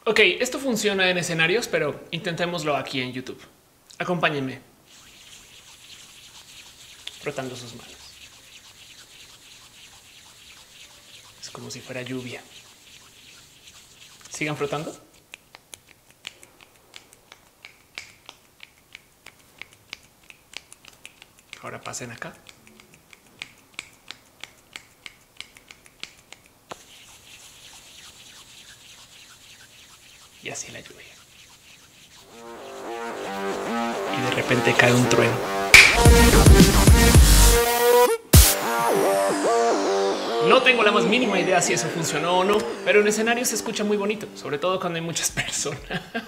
Ok, esto funciona en escenarios, pero intentémoslo aquí en YouTube. Acompáñenme. Frotando sus manos. Es como si fuera lluvia. Sigan frotando. Ahora pasen acá. Y así la lluvia. Y de repente cae un trueno. No tengo la más mínima idea si eso funcionó o no, pero en escenario se escucha muy bonito, sobre todo cuando hay muchas personas.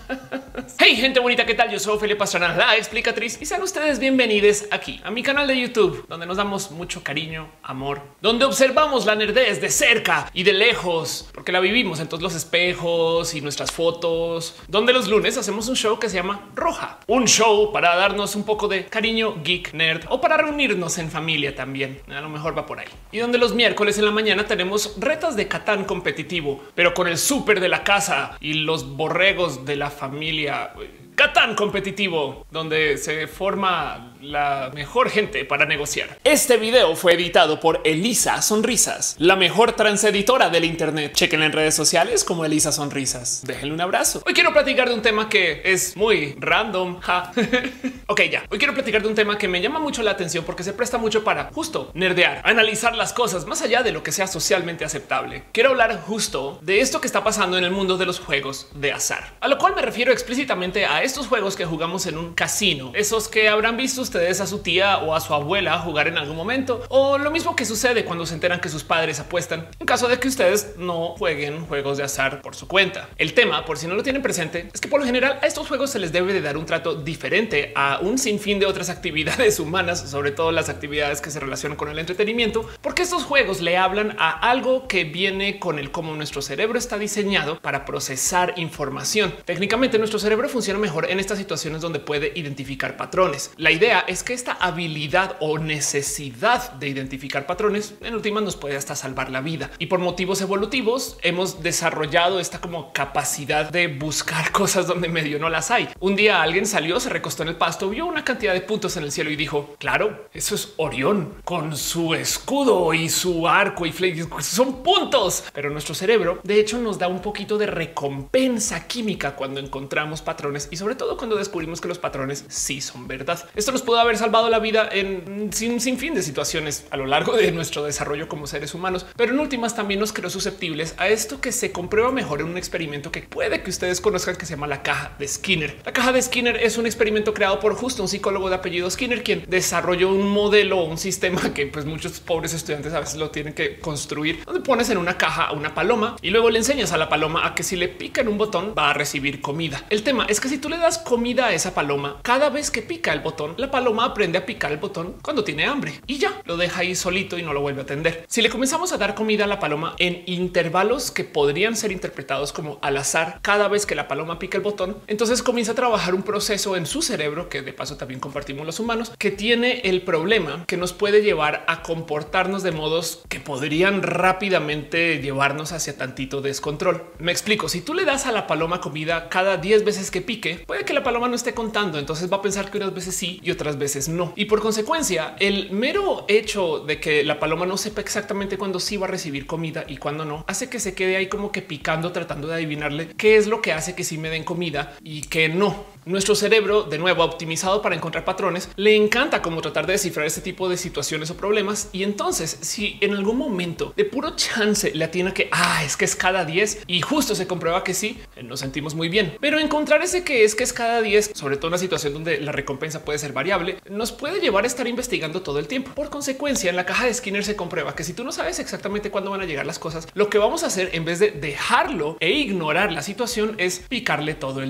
Hey, gente bonita, ¿qué tal? Yo soy Ophelia Pastrana, la explicatriz, y sean ustedes bienvenidos aquí a mi canal de YouTube, donde nos damos mucho cariño, amor, donde observamos la nerdez de cerca y de lejos, porque la vivimos en todos los espejos y nuestras fotos, donde los lunes hacemos un show que se llama Roja, un show para darnos un poco de cariño geek nerd o para reunirnos en familia también. A lo mejor va por ahí. Y donde los miércoles en la mañana tenemos retas de Catán competitivo, pero con el súper de la casa y los borregos de la familia. Catán competitivo, donde se forma la mejor gente para negociar. Este video fue editado por Elisa Sonrisas, la mejor transeditora del internet. Chequen en redes sociales como Elisa Sonrisas. Déjenle un abrazo. Hoy quiero platicar de un tema que es muy random. Ok, ya. Hoy quiero platicar de un tema que me llama mucho la atención porque se presta mucho para justo nerdear, analizar las cosas más allá de lo que sea socialmente aceptable. Quiero hablar justo de esto que está pasando en el mundo de los juegos de azar, a lo cual me refiero explícitamente a estos juegos que jugamos en un casino, esos que habrán visto ustedes a su tía o a su abuela jugar en algún momento, o lo mismo que sucede cuando se enteran que sus padres apuestan en caso de que ustedes no jueguen juegos de azar por su cuenta. El tema, por si no lo tienen presente, es que por lo general a estos juegos se les debe de dar un trato diferente a un sinfín de otras actividades humanas, sobre todo las actividades que se relacionan con el entretenimiento, porque estos juegos le hablan a algo que viene con el cómo nuestro cerebro está diseñado para procesar información. Técnicamente nuestro cerebro funciona mejor en estas situaciones donde puede identificar patrones. La idea es que esta habilidad o necesidad de identificar patrones en últimas nos puede hasta salvar la vida, y por motivos evolutivos hemos desarrollado esta como capacidad de buscar cosas donde medio no las hay. Un día alguien salió, se recostó en el pasto, vio una cantidad de puntos en el cielo y dijo: claro, eso es Orión con su escudo y su arco y son puntos. Pero nuestro cerebro de hecho nos da un poquito de recompensa química cuando encontramos patrones, y sobre todo cuando descubrimos que los patrones sí son verdad. Esto nos pudo haber salvado la vida en sin fin de situaciones a lo largo de nuestro desarrollo como seres humanos, pero en últimas también nos creó susceptibles a esto que se comprueba mejor en un experimento que puede que ustedes conozcan, que se llama la caja de Skinner. La caja de Skinner es un experimento creado por justo un psicólogo de apellido Skinner, quien desarrolló un modelo, un sistema que pues muchos pobres estudiantes a veces lo tienen que construir, donde pones en una caja a una paloma y luego le enseñas a la paloma a que si le pica en un botón va a recibir comida. El tema es que si tú le das comida a esa paloma, cada vez que pica el botón, la paloma aprende a picar el botón cuando tiene hambre y ya lo deja ahí solito y no lo vuelve a atender. Si le comenzamos a dar comida a la paloma en intervalos que podrían ser interpretados como al azar, cada vez que la paloma pica el botón, entonces comienza a trabajar un proceso en su cerebro, que de paso también compartimos los humanos, que tiene el problema que nos puede llevar a comportarnos de modos que podrían rápidamente llevarnos hacia tantito descontrol. Me explico. Si tú le das a la paloma comida cada 10 veces que pique, puede que la paloma no esté contando, entonces va a pensar que unas veces sí y otras veces no. Y por consecuencia, el mero hecho de que la paloma no sepa exactamente cuándo sí va a recibir comida y cuándo no, hace que se quede ahí como que picando, tratando de adivinarle qué es lo que hace que sí me den comida y que no. Nuestro cerebro, de nuevo optimizado para encontrar patrones, le encanta como tratar de descifrar este tipo de situaciones o problemas. Y entonces, si en algún momento de puro chance le atina que es que es cada 10 y justo se comprueba que sí, nos sentimos muy bien. Pero encontrar ese que es cada 10, sobre todo en una situación donde la recompensa puede ser variable, nos puede llevar a estar investigando todo el tiempo. Por consecuencia, en la caja de Skinner se comprueba que si tú no sabes exactamente cuándo van a llegar las cosas, lo que vamos a hacer en vez de dejarlo e ignorar la situación es picarle todo el día.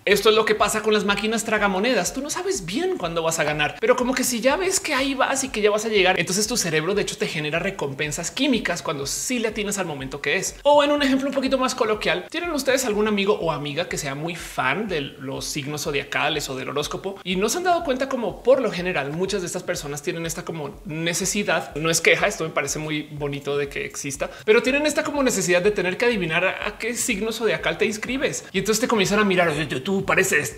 Esto es lo que pasa con las máquinas tragamonedas. Tú no sabes bien cuándo vas a ganar, pero como que si ya ves que ahí vas y que ya vas a llegar, entonces tu cerebro de hecho te genera recompensas químicas cuando sí le atinas al momento que es. O en un ejemplo un poquito más coloquial, ¿tienen ustedes algún amigo o amiga que sea muy fan de los signos zodiacales o del horóscopo y no se han dado cuenta como por lo general muchas de estas personas tienen esta como necesidad? No es queja, esto me parece muy bonito de que exista, pero tienen esta como necesidad de tener que adivinar a qué signo zodiacal te inscribes y entonces te comienzan a mirar. Tú pareces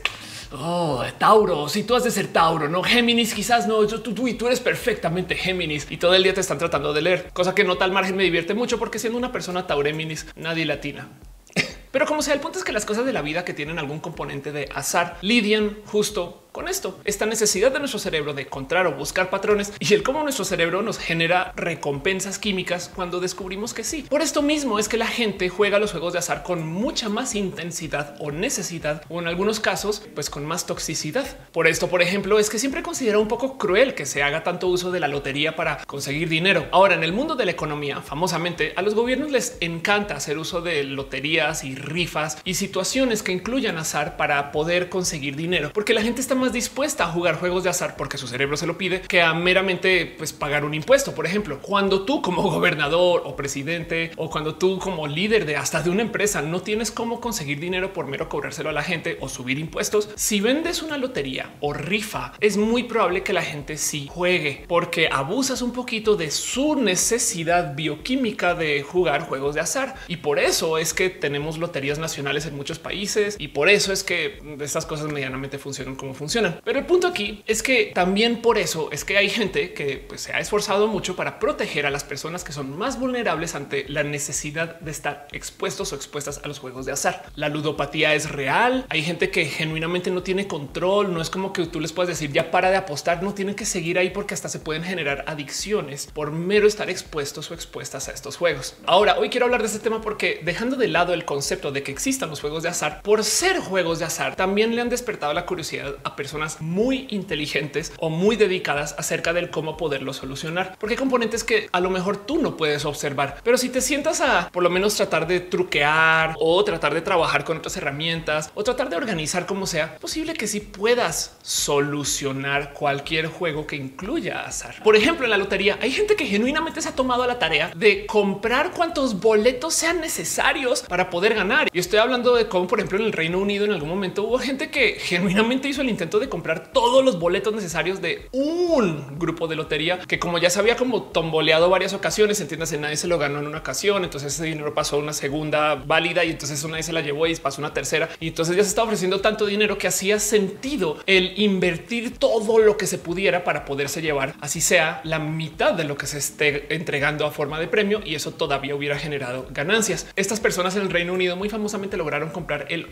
Tauro, si tú has de ser Tauro, no Géminis, quizás no, tú eres perfectamente Géminis y todo el día te están tratando de leer, cosa que no tal margen me divierte mucho porque siendo una persona Tauréminis nadie latina. Pero como sea, el punto es que las cosas de la vida que tienen algún componente de azar lidian justo con esto, esta necesidad de nuestro cerebro de encontrar o buscar patrones y el cómo nuestro cerebro nos genera recompensas químicas cuando descubrimos que sí. Por esto mismo es que la gente juega los juegos de azar con mucha más intensidad o necesidad, o en algunos casos, pues con más toxicidad. Por esto, por ejemplo, es que siempre considero un poco cruel que se haga tanto uso de la lotería para conseguir dinero. Ahora, en el mundo de la economía, famosamente, a los gobiernos les encanta hacer uso de loterías y rifas y situaciones que incluyan azar para poder conseguir dinero, porque la gente está más dispuesta a jugar juegos de azar porque su cerebro se lo pide que a meramente pues pagar un impuesto. Por ejemplo, cuando tú como gobernador o presidente o cuando tú como líder de hasta de una empresa no tienes cómo conseguir dinero por mero cobrárselo a la gente o subir impuestos, si vendes una lotería o rifa, es muy probable que la gente sí juegue porque abusas un poquito de su necesidad bioquímica de jugar juegos de azar. Y por eso es que tenemos loterías nacionales en muchos países y por eso es que estas cosas medianamente funcionan como funcionan. Pero el punto aquí es que también por eso es que hay gente que pues, se ha esforzado mucho para proteger a las personas que son más vulnerables ante la necesidad de estar expuestos o expuestas a los juegos de azar. La ludopatía es real. Hay gente que genuinamente no tiene control. No es como que tú les puedas decir ya para de apostar. No tienen que seguir ahí porque hasta se pueden generar adicciones por mero estar expuestos o expuestas a estos juegos. Ahora, hoy quiero hablar de este tema porque dejando de lado el concepto de que existan los juegos de azar, por ser juegos de azar, también le han despertado la curiosidad a personas muy inteligentes o muy dedicadas acerca del cómo poderlo solucionar, porque hay componentes que a lo mejor tú no puedes observar, pero si te sientas a por lo menos tratar de truquear o tratar de trabajar con otras herramientas o tratar de organizar como sea posible que sí puedas solucionar cualquier juego que incluya azar. Por ejemplo, en la lotería hay gente que genuinamente se ha tomado a la tarea de comprar cuantos boletos sean necesarios para poder ganar. Y estoy hablando de cómo, por ejemplo, en el Reino Unido en algún momento hubo gente que genuinamente hizo el intento de comprar todos los boletos necesarios de un grupo de lotería que, como ya se había como tomboleado varias ocasiones, entiéndase, nadie se lo ganó en una ocasión, entonces ese dinero pasó a una segunda válida y entonces nadie se la llevó y pasó una tercera y entonces ya se estaba ofreciendo tanto dinero que hacía sentido el invertir todo lo que se pudiera para poderse llevar, así sea la mitad de lo que se esté entregando a forma de premio, y eso todavía hubiera generado ganancias. Estas personas en el Reino Unido muy famosamente lograron comprar el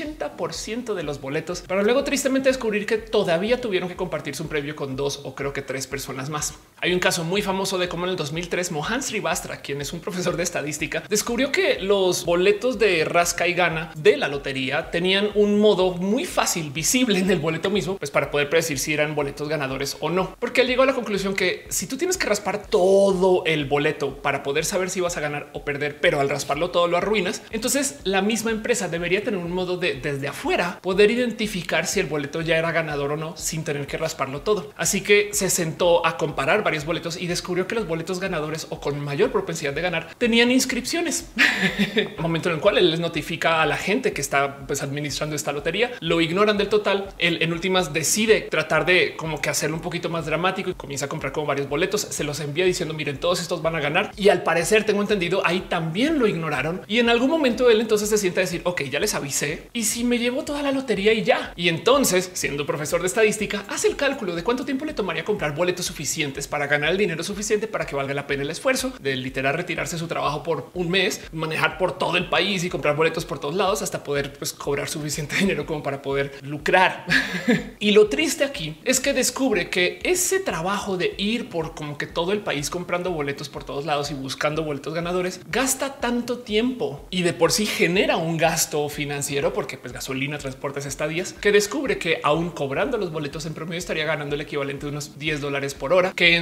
80% de los boletos para luego tristemente descubrir que todavía tuvieron que compartirse un premio con 2 o creo que 3 personas más. Hay un caso muy famoso de cómo en el 2003 Mohan Srivastava, quien es un profesor de estadística, descubrió que los boletos de rasca y gana de la lotería tenían un modo muy fácil visible en el boleto mismo, pues para poder predecir si eran boletos ganadores o no, porque él llegó a la conclusión que si tú tienes que raspar todo el boleto para poder saber si vas a ganar o perder, pero al rasparlo todo lo arruinas, entonces la misma empresa debería tener un modo de desde afuera poder identificar si el boleto ya era ganador o no sin tener que rasparlo todo. Así que se sentó a comparar varios boletos y descubrió que los boletos ganadores o con mayor propensidad de ganar tenían inscripciones. Momento en el cual él les notifica a la gente que está pues, administrando esta lotería, lo ignoran del total. Él en últimas decide tratar de como que hacerlo un poquito más dramático y comienza a comprar como varios boletos, se los envía diciendo miren, todos estos van a ganar, y al parecer tengo entendido ahí también lo ignoraron y en algún momento él entonces se sienta a decir ok, ya les avisé y si me llevo toda la lotería y ya. Y entonces, siendo profesor de estadística, hace el cálculo de cuánto tiempo le tomaría comprar boletos suficientes para ganar el dinero suficiente para que valga la pena el esfuerzo de literal retirarse de su trabajo por un mes, manejar por todo el país y comprar boletos por todos lados hasta poder pues, cobrar suficiente dinero como para poder lucrar. Y lo triste aquí es que descubre que ese trabajo de ir por como que todo el país comprando boletos por todos lados y buscando boletos ganadores gasta tanto tiempo y de por sí genera un gasto financiero porque pues gasolina, transportes, estadías, que descubre que aún cobrando los boletos en promedio estaría ganando el equivalente de unos $10 por hora, que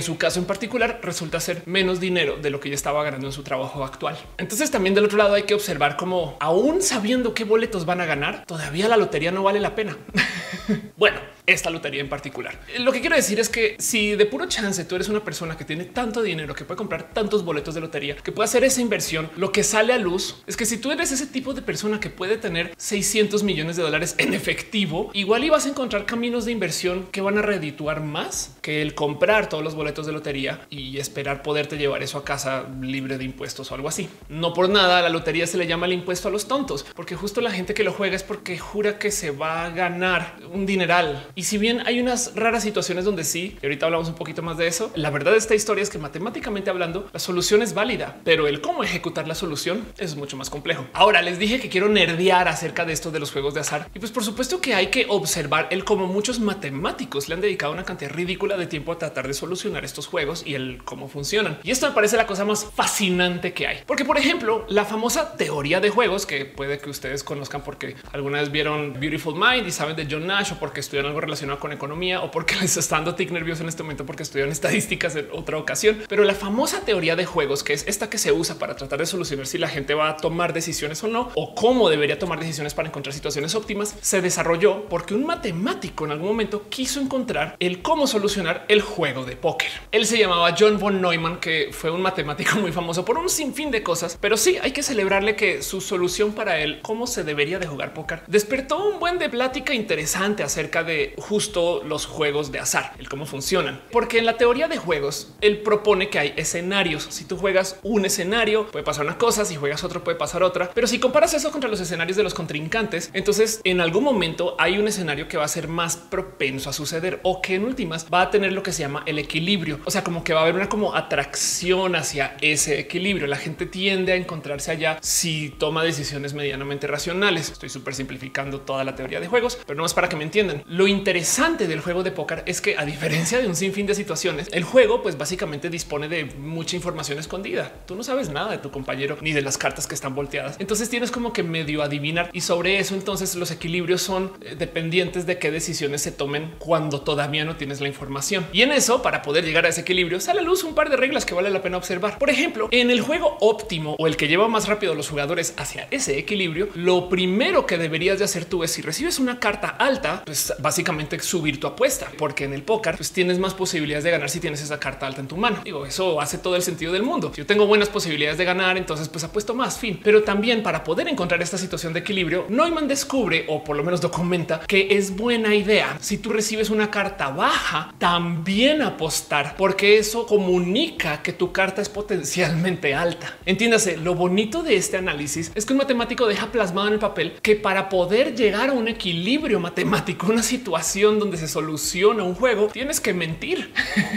en su caso en particular resulta ser menos dinero de lo que ya estaba ganando en su trabajo actual. Entonces también del otro lado hay que observar cómo aún sabiendo qué boletos van a ganar, todavía la lotería no vale la pena. Bueno, esta lotería en particular. Lo que quiero decir es que si de puro chance tú eres una persona que tiene tanto dinero que puede comprar tantos boletos de lotería, que puede hacer esa inversión, lo que sale a luz es que si tú eres ese tipo de persona que puede tener 600 millones de dólares en efectivo, igual ibas a encontrar caminos de inversión que van a redituar más que el comprar todos los boletos de lotería y esperar poderte llevar eso a casa libre de impuestos o algo así. No por nada a la lotería se le llama el impuesto a los tontos, porque justo la gente que lo juega es porque jura que se va a ganar un dineral. Y si bien hay unas raras situaciones donde sí, y ahorita hablamos un poquito más de eso, la verdad de esta historia es que matemáticamente hablando, la solución es válida, pero el cómo ejecutar la solución es mucho más complejo. Ahora les dije que quiero nerdear acerca de esto de los juegos de azar. Y pues por supuesto que hay que observar el cómo muchos matemáticos le han dedicado una cantidad ridícula de tiempo a tratar de solucionar estos juegos y el cómo funcionan. Y esto me parece la cosa más fascinante que hay. Porque, por ejemplo, la famosa teoría de juegos, que puede que ustedes conozcan porque alguna vez vieron Beautiful Mind y saben de John Nash, o porque estudian algo relacionado con economía, o porque les está dando tic nervioso en este momento porque estudian estadísticas en otra ocasión. Pero la famosa teoría de juegos, que es esta que se usa para tratar de solucionar si la gente va a tomar decisiones o no, o cómo debería tomar decisiones para encontrar situaciones óptimas, se desarrolló porque un matemático en algún momento quiso encontrar el cómo solucionar el juego de póker. Él se llamaba John von Neumann, que fue un matemático muy famoso por un sinfín de cosas, pero sí hay que celebrarle que su solución para él, cómo se debería de jugar póker, despertó un buen de plática interesante acerca de justo los juegos de azar, el cómo funcionan. Porque en la teoría de juegos, él propone que hay escenarios. Si tú juegas un escenario, puede pasar una cosa, si juegas otro, puede pasar otra. Pero si comparas eso contra los escenarios de los contrincantes, entonces en algún momento hay un escenario que va a ser más propenso a suceder o que en últimas va a tener lo que se llama el equilibrio. O sea, como que va a haber una como atracción hacia ese equilibrio. La gente tiende a encontrarse allá si toma decisiones medianamente racionales. Estoy súper simplificando toda la teoría de juegos, pero no es para que me entiendan. Lo interesante del juego de póker es que, a diferencia de un sinfín de situaciones, el juego pues básicamente dispone de mucha información escondida. Tú no sabes nada de tu compañero ni de las cartas que están volteadas. Entonces tienes como que medio adivinar, y sobre eso entonces los equilibrios son dependientes de qué decisiones se tomen cuando todavía no tienes la información. Y en eso, para poder llegar a ese equilibrio, sale a luz un par de reglas que vale la pena observar. Por ejemplo, en el juego óptimo, o el que lleva más rápido a los jugadores hacia ese equilibrio, lo primero que deberías de hacer tú es, si recibes una carta alta, pues básicamente subir tu apuesta, porque en el póker pues tienes más posibilidades de ganar si tienes esa carta alta en tu mano. Digo, eso hace todo el sentido del mundo. Si yo tengo buenas posibilidades de ganar, entonces pues apuesto más, fin. Pero también, para poder encontrar esta situación de equilibrio, Neumann descubre, o por lo menos documenta, que es buena idea, si tú recibes una carta baja, también apostar, porque eso comunica que tu carta es potencialmente alta. Entiéndase, lo bonito de este análisis es que un matemático deja plasmado en el papel que para poder llegar a un equilibrio matemático, una situación donde se soluciona un juego, tienes que mentir.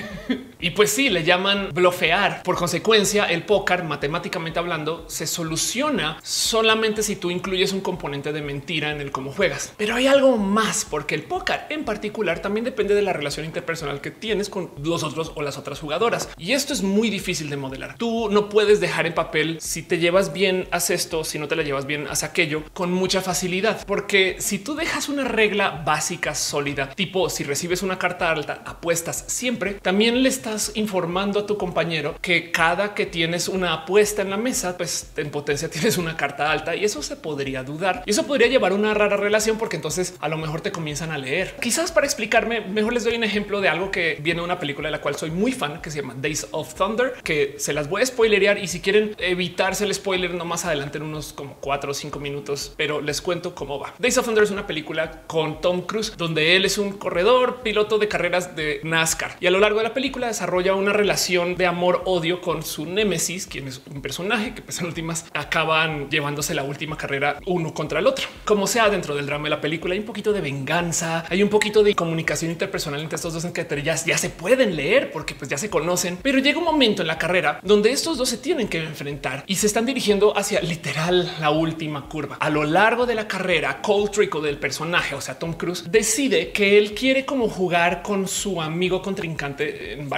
Y pues sí, le llaman blofear. Por consecuencia, el póker, matemáticamente hablando, se soluciona solamente si tú incluyes un componente de mentira en el cómo juegas. Pero hay algo más, porque el póker en particular también depende de la relación interpersonal que tienes con los otros o las otras jugadoras. Y esto es muy difícil de modelar. Tú no puedes dejar en papel si te llevas bien, haz esto, si no te la llevas bien, haz aquello con mucha facilidad. Porque si tú dejas una regla básica sólida, tipo si recibes una carta alta, apuestas siempre, también le estás informando a tu compañero que cada que tienes una apuesta en la mesa, pues en potencia tienes una carta alta, y eso se podría dudar. Y eso podría llevar a una rara relación, porque entonces a lo mejor te comienzan a leer. Quizás para explicarme mejor les doy un ejemplo de algo que viene de una película de la cual soy muy fan, que se llama Days of Thunder, que se las voy a spoilerear, y si quieren evitarse el spoiler, no más adelante en unos como 4 o 5 minutos, pero les cuento cómo va. Days of Thunder es una película con Tom Cruise, donde él es un corredor, piloto de carreras de NASCAR, y a lo largo de la película desarrolla una relación de amor-odio con su némesis, quien es un personaje que pues en últimas acaban llevándose la última carrera uno contra el otro. Como sea, dentro del drama de la película hay un poquito de venganza, hay un poquito de comunicación interpersonal entre estos dos, que ya se pueden leer porque pues ya se conocen, pero llega un momento en la carrera donde estos dos se tienen que enfrentar y se están dirigiendo hacia literal la última curva. A lo largo de la carrera, Cole Trickle, del personaje, o sea, Tom Cruise, decide que él quiere como jugar con su amigo contrincante en varios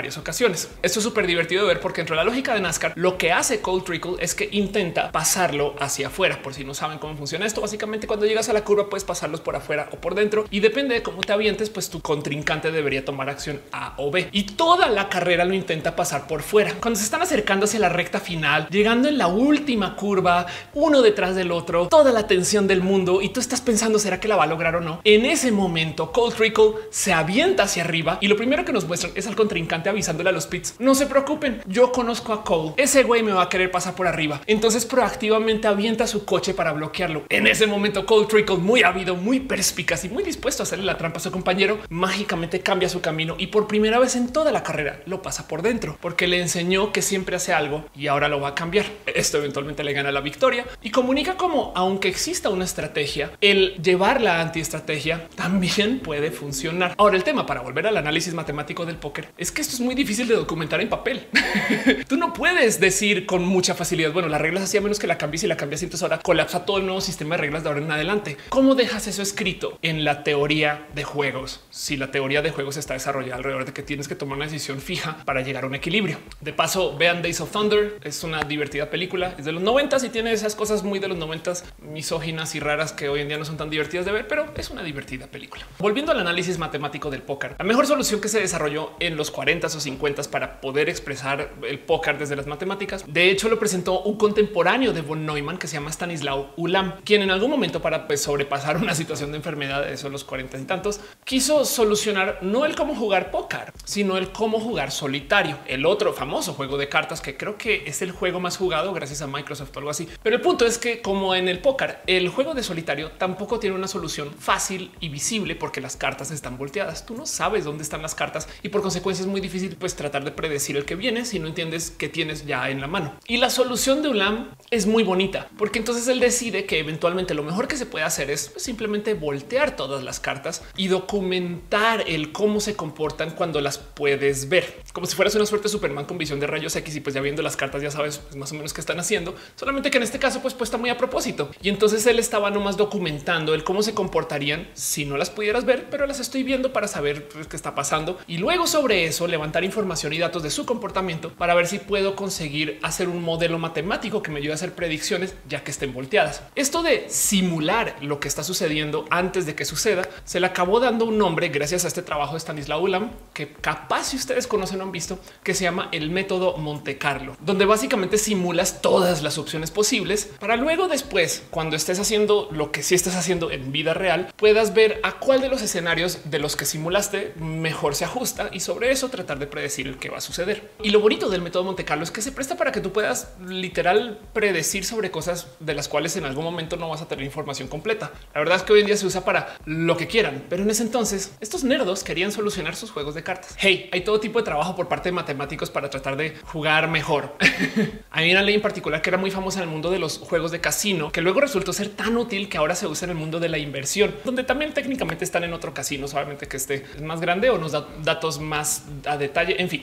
varias ocasiones. Esto es súper divertido de ver porque dentro de la lógica de NASCAR, lo que hace Cold Trickle es que intenta pasarlo hacia afuera. Por si no saben cómo funciona esto, básicamente cuando llegas a la curva puedes pasarlos por afuera o por dentro y depende de cómo te avientes, pues tu contrincante debería tomar acción A o B y toda la carrera lo intenta pasar por fuera. Cuando se están acercando hacia la recta final, llegando en la última curva, uno detrás del otro, toda la tensión del mundo y tú estás pensando será que la va a lograr o no. En ese momento Cold Trickle se avienta hacia arriba y lo primero que nos muestran es al contrincante avisándole a los pits: no se preocupen, yo conozco a Cole, ese güey me va a querer pasar por arriba. Entonces proactivamente avienta su coche para bloquearlo. En ese momento Cold Trickle, muy ávido, muy perspicaz y muy dispuesto a hacerle la trampa a su compañero, mágicamente cambia su camino y por primera vez en toda la carrera lo pasa por dentro porque le enseñó que siempre hace algo y ahora lo va a cambiar. Esto eventualmente le gana la victoria y comunica como, aunque exista una estrategia, el llevar la antiestrategia también puede funcionar. Ahora, el tema, para volver al análisis matemático del póker, es que esto es muy difícil de documentar en papel. Tú no puedes decir con mucha facilidad, bueno, las reglas hacía menos que la cambies y la cambias, entonces ahora colapsa todo el nuevo sistema de reglas de ahora en adelante. ¿Cómo dejas eso escrito en la teoría de juegos? Si la teoría de juegos está desarrollada alrededor de que tienes que tomar una decisión fija para llegar a un equilibrio. De paso, vean Days of Thunder, es una divertida película, es de los 90 y tiene esas cosas muy de los 90 misóginas y raras que hoy en día no son tan divertidas de ver, pero es una divertida película. Volviendo al análisis matemático del póker, la mejor solución que se desarrolló en los 40s o 50s para poder expresar el póker desde las matemáticas, de hecho lo presentó un contemporáneo de von Neumann que se llama Stanislaw Ulam, quien en algún momento, para sobrepasar una situación de enfermedad de esos los 40 y tantos, quiso solucionar no el cómo jugar póker, sino el cómo jugar solitario, el otro famoso juego de cartas que creo que es el juego más jugado gracias a Microsoft o algo así. Pero el punto es que, como en el póker, el juego de solitario tampoco tiene una solución fácil y visible porque las cartas están volteadas. Tú no sabes dónde están las cartas y por consecuencia es muy difícil pues tratar de predecir el que viene si no entiendes qué tienes ya en la mano. Y la solución de Ulam es muy bonita porque entonces él decide que eventualmente lo mejor que se puede hacer es pues, simplemente voltear todas las cartas y documentar el cómo se comportan cuando las puedes ver, como si fueras una suerte de Superman con visión de rayos X y pues ya viendo las cartas ya sabes pues, más o menos qué están haciendo, solamente que en este caso pues puesta muy a propósito. Y entonces él estaba nomás documentando el cómo se comportarían si no las pudieras ver, pero las estoy viendo para saber pues, qué está pasando y luego sobre eso levantar información y datos de su comportamiento para ver si puedo conseguir hacer un modelo matemático que me ayude a hacer predicciones ya que estén volteadas. Esto de simular lo que está sucediendo antes de que suceda se le acabó dando un nombre gracias a este trabajo de Stanislaw Ulam que capaz si ustedes conocen o han visto, que se llama el método Monte Carlo, donde básicamente simulas todas las opciones posibles para luego después, cuando estés haciendo lo que sí estás haciendo en vida real, puedas ver a cuál de los escenarios de los que simulaste mejor se ajusta y sobre eso tratar de predecir el que va a suceder. Y lo bonito del método Monte Carlo es que se presta para que tú puedas literal predecir sobre cosas de las cuales en algún momento no vas a tener información completa. La verdad es que hoy en día se usa para lo que quieran, pero en ese entonces estos nerdos querían solucionar sus juegos de cartas. Hey, hay todo tipo de trabajo por parte de matemáticos para tratar de jugar mejor. Hay una ley en particular que era muy famosa en el mundo de los juegos de casino, que luego resultó ser tan útil que ahora se usa en el mundo de la inversión, donde también técnicamente están en otro casino, solamente que este es más grande o nos da datos más a detalle. En fin,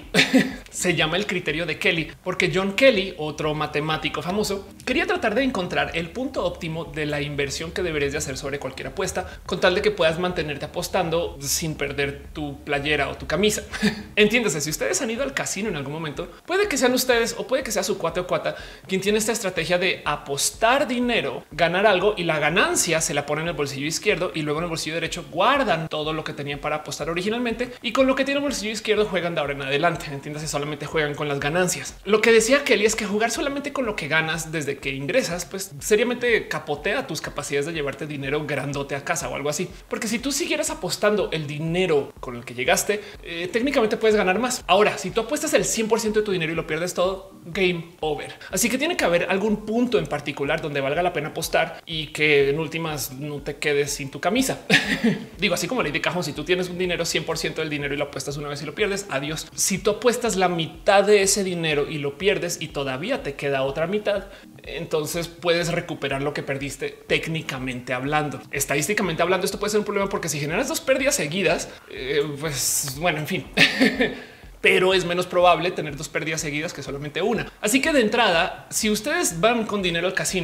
se llama el criterio de Kelly, porque John Kelly, otro matemático famoso, quería tratar de encontrar el punto óptimo de la inversión que deberías de hacer sobre cualquier apuesta, con tal de que puedas mantenerte apostando sin perder tu playera o tu camisa. Entiéndase, si ustedes han ido al casino en algún momento, puede que sean ustedes o puede que sea su cuate o cuata quien tiene esta estrategia de apostar dinero, ganar algo y la ganancia se la ponen en el bolsillo izquierdo y luego en el bolsillo derecho guardan todo lo que tenían para apostar originalmente y con lo que tiene el bolsillo izquierdo juegan de ahora en adelante. Entiéndase, solamente juegan con las ganancias. Lo que decía Kelly es que jugar solamente con lo que ganas desde que ingresas, pues seriamente capotea tus capacidades de llevarte dinero grandote a casa o algo así. Porque si tú siguieras apostando el dinero con el que llegaste, técnicamente puedes ganar más. Ahora, si tú apuestas el 100% de tu dinero y lo pierdes todo, game over. Así que tiene que haber algún punto en particular donde valga la pena apostar y que en últimas no te quedes sin tu camisa. Digo, así como ley de cajón, si tú tienes un dinero, 100% del dinero y lo apuestas una vez y lo pierdes, adiós. Si tú apuestas la mitad de ese dinero y lo pierdes y todavía te queda otra mitad, entonces puedes recuperar lo que perdiste técnicamente hablando. Estadísticamente hablando, esto puede ser un problema porque si generas dos pérdidas seguidas, pues bueno, en fin. Pero es menos probable tener dos pérdidas seguidas que solamente una. Así que de entrada, si ustedes van con dinero al casino,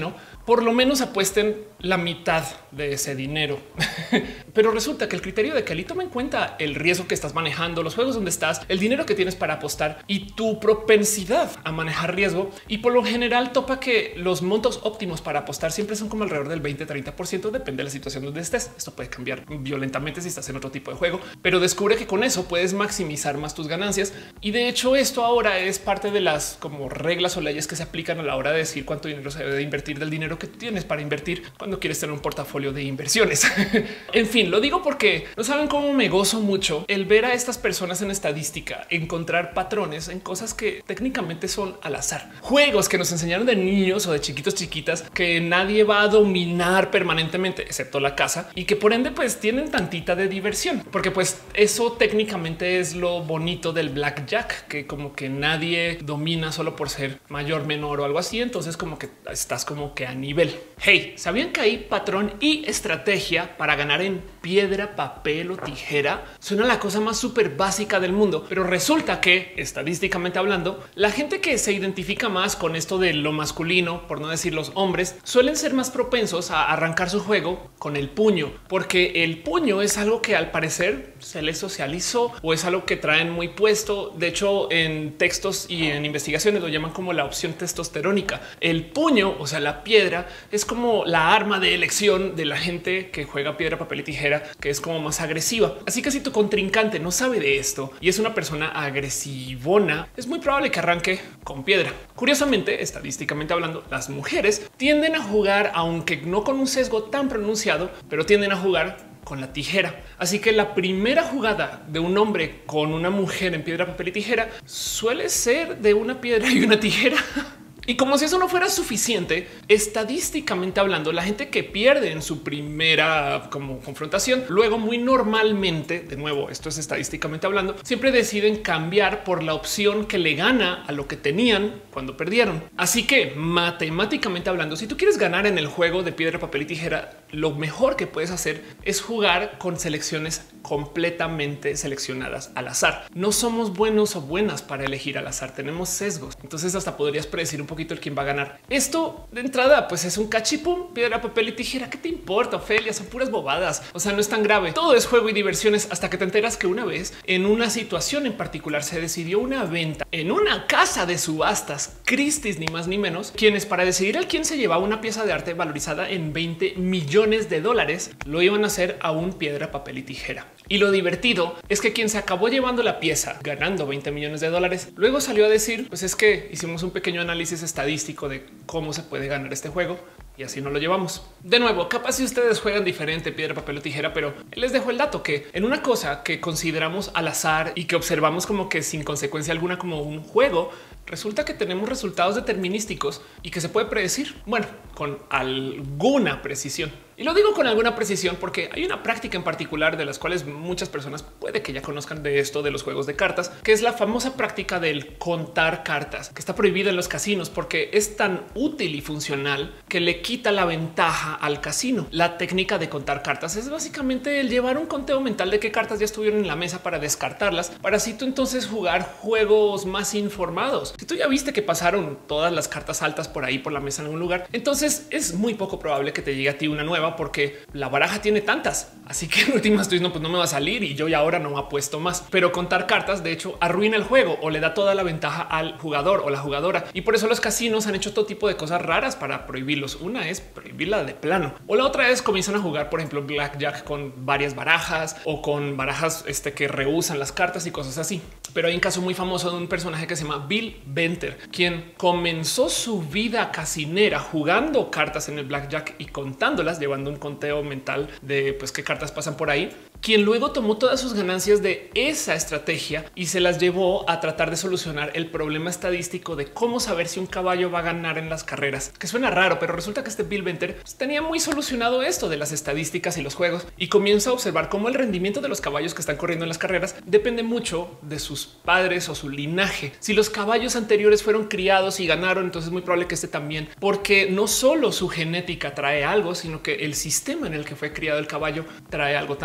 por lo menos apuesten la mitad de ese dinero. Pero resulta que el criterio de Kelly toma en cuenta el riesgo que estás manejando, los juegos donde estás, el dinero que tienes para apostar y tu propensidad a manejar riesgo. Y por lo general topa que los montos óptimos para apostar siempre son como alrededor del 20-30%, depende de la situación donde estés. Esto puede cambiar violentamente si estás en otro tipo de juego, pero descubre que con eso puedes maximizar más tus ganancias. Y de hecho esto ahora es parte de las como reglas o leyes que se aplican a la hora de decir cuánto dinero se debe de invertir del dinero que tú tienes para invertir cuando quieres tener un portafolio de inversiones. En fin, lo digo porque no saben cómo me gozo mucho el ver a estas personas en estadística encontrar patrones en cosas que técnicamente son al azar. Juegos que nos enseñaron de niños o de chiquitos chiquitas que nadie va a dominar permanentemente, excepto la casa, y que por ende pues tienen tantita de diversión, porque pues eso técnicamente es lo bonito del blackjack, que como que nadie domina solo por ser mayor, menor o algo así. Entonces como que estás como que a nivel. Hey, ¿sabían que hay patrón y estrategia para ganar en piedra, papel o tijera? Suena la cosa más súper básica del mundo, pero resulta que estadísticamente hablando, la gente que se identifica más con esto de lo masculino, por no decir los hombres, suelen ser más propensos a arrancar su juego con el puño, porque el puño es algo que al parecer se les socializó o es algo que traen muy puesto. De hecho, en textos y en investigaciones lo llaman como la opción testosterónica. El puño, o sea, la piedra, es como la arma de elección de la gente que juega piedra, papel y tijera, que es como más agresiva. Así que si tu contrincante no sabe de esto y es una persona agresivona, es muy probable que arranque con piedra. Curiosamente, estadísticamente hablando, las mujeres tienden a jugar, aunque no con un sesgo tan pronunciado, pero tienden a jugar con la tijera. Así que la primera jugada de un hombre con una mujer en piedra, papel y tijera suele ser de una piedra y una tijera. Y como si eso no fuera suficiente, estadísticamente hablando, la gente que pierde en su primera como confrontación, luego muy normalmente, de nuevo, esto es estadísticamente hablando, siempre deciden cambiar por la opción que le gana a lo que tenían cuando perdieron. Así que matemáticamente hablando, si tú quieres ganar en el juego de piedra, papel y tijera, lo mejor que puedes hacer es jugar con selecciones completamente seleccionadas al azar. No somos buenos o buenas para elegir al azar, tenemos sesgos. Entonces hasta podrías predecir un poquito el quién va a ganar. Esto de entrada pues es un cachipum, piedra, papel y tijera. ¿Qué te importa, Ofelia? Son puras bobadas. O sea, no es tan grave. Todo es juego y diversiones hasta que te enteras que una vez en una situación en particular se decidió una venta en una casa de subastas Christie's, ni más ni menos, quienes para decidir el quién se llevaba una pieza de arte valorizada en $20 millones lo iban a hacer a un piedra, papel y tijera. Y lo divertido es que quien se acabó llevando la pieza ganando $20 millones, luego salió a decir pues es que hicimos un pequeño análisis estadístico de cómo se puede ganar este juego y así no lo llevamos. De nuevo, capaz si ustedes juegan diferente piedra, papel o tijera, pero les dejo el dato que en una cosa que consideramos al azar y que observamos como que sin consecuencia alguna como un juego, resulta que tenemos resultados determinísticos y que se puede predecir, bueno, con alguna precisión. Y lo digo con alguna precisión porque hay una práctica en particular de las cuales muchas personas puede que ya conozcan de esto de los juegos de cartas, que es la famosa práctica del contar cartas, que está prohibida en los casinos porque es tan útil y funcional que le quita la ventaja al casino. La técnica de contar cartas es básicamente el llevar un conteo mental de qué cartas ya estuvieron en la mesa para descartarlas, para así tú entonces jugar juegos más informados. Si tú ya viste que pasaron todas las cartas altas por ahí por la mesa en algún lugar, entonces es muy poco probable que te llegue a ti una nueva porque la baraja tiene tantas. Así que en últimas tú dices, no, pues no me va a salir y yo ya ahora no apuesto más. Pero contar cartas de hecho arruina el juego o le da toda la ventaja al jugador o la jugadora. Y por eso los casinos han hecho todo tipo de cosas raras para prohibirlos. Una es prohibirla de plano o la otra es comienzan a jugar, por ejemplo, blackjack con varias barajas o con barajas que rehusan las cartas y cosas así. Pero hay un caso muy famoso de un personaje que se llama Bill Venter, quien comenzó su vida casinera jugando cartas en el blackjack y contándolas, llevando un conteo mental de pues qué cartas pasan por ahí, quien luego tomó todas sus ganancias de esa estrategia y se las llevó a tratar de solucionar el problema estadístico de cómo saber si un caballo va a ganar en las carreras, que suena raro, pero resulta que este Bill Venter pues, tenía muy solucionado esto de las estadísticas y los juegos y comienza a observar cómo el rendimiento de los caballos que están corriendo en las carreras depende mucho de sus padres o su linaje. Si los caballos anteriores fueron criados y ganaron, entonces es muy probable que este también, porque no solo su genética trae algo, sino que el sistema en el que fue criado el caballo trae algo también.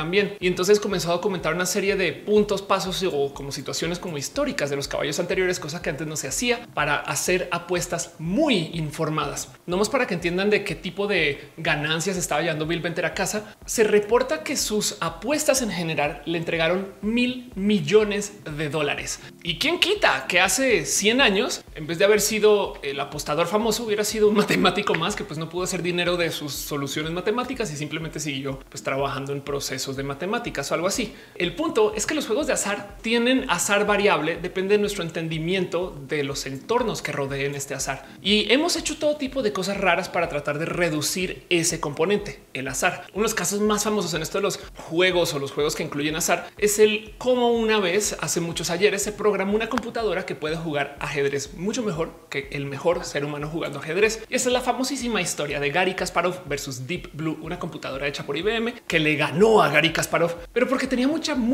y entonces comenzó a documentar una serie de puntos, pasos o como situaciones como históricas de los caballos anteriores, cosa que antes no se hacía, para hacer apuestas muy informadas. Nomás para que entiendan de qué tipo de ganancias estaba llevando Bill Venter a casa. Se reporta que sus apuestas en general le entregaron $1,000 millones. ¿Y quién quita que hace 100 años, en vez de haber sido el apostador famoso, hubiera sido un matemático más que pues no pudo hacer dinero de sus soluciones matemáticas y simplemente siguió pues trabajando en procesos de matemáticas o algo así? El punto es que los juegos de azar tienen azar variable, depende de nuestro entendimiento de los entornos que rodeen este azar. Y hemos hecho todo tipo de cosas raras para tratar de reducir ese componente, el azar. Uno de los casos más famosos en esto de los juegos o los juegos que incluyen azar es el cómo una vez hace muchos ayeres se programó una computadora que puede jugar ajedrez mucho mejor que el mejor ser humano jugando ajedrez. Y esa es la famosísima historia de Garry Kasparov versus Deep Blue, una computadora hecha por IBM que le ganó a Garry Kasparov, pero porque tenía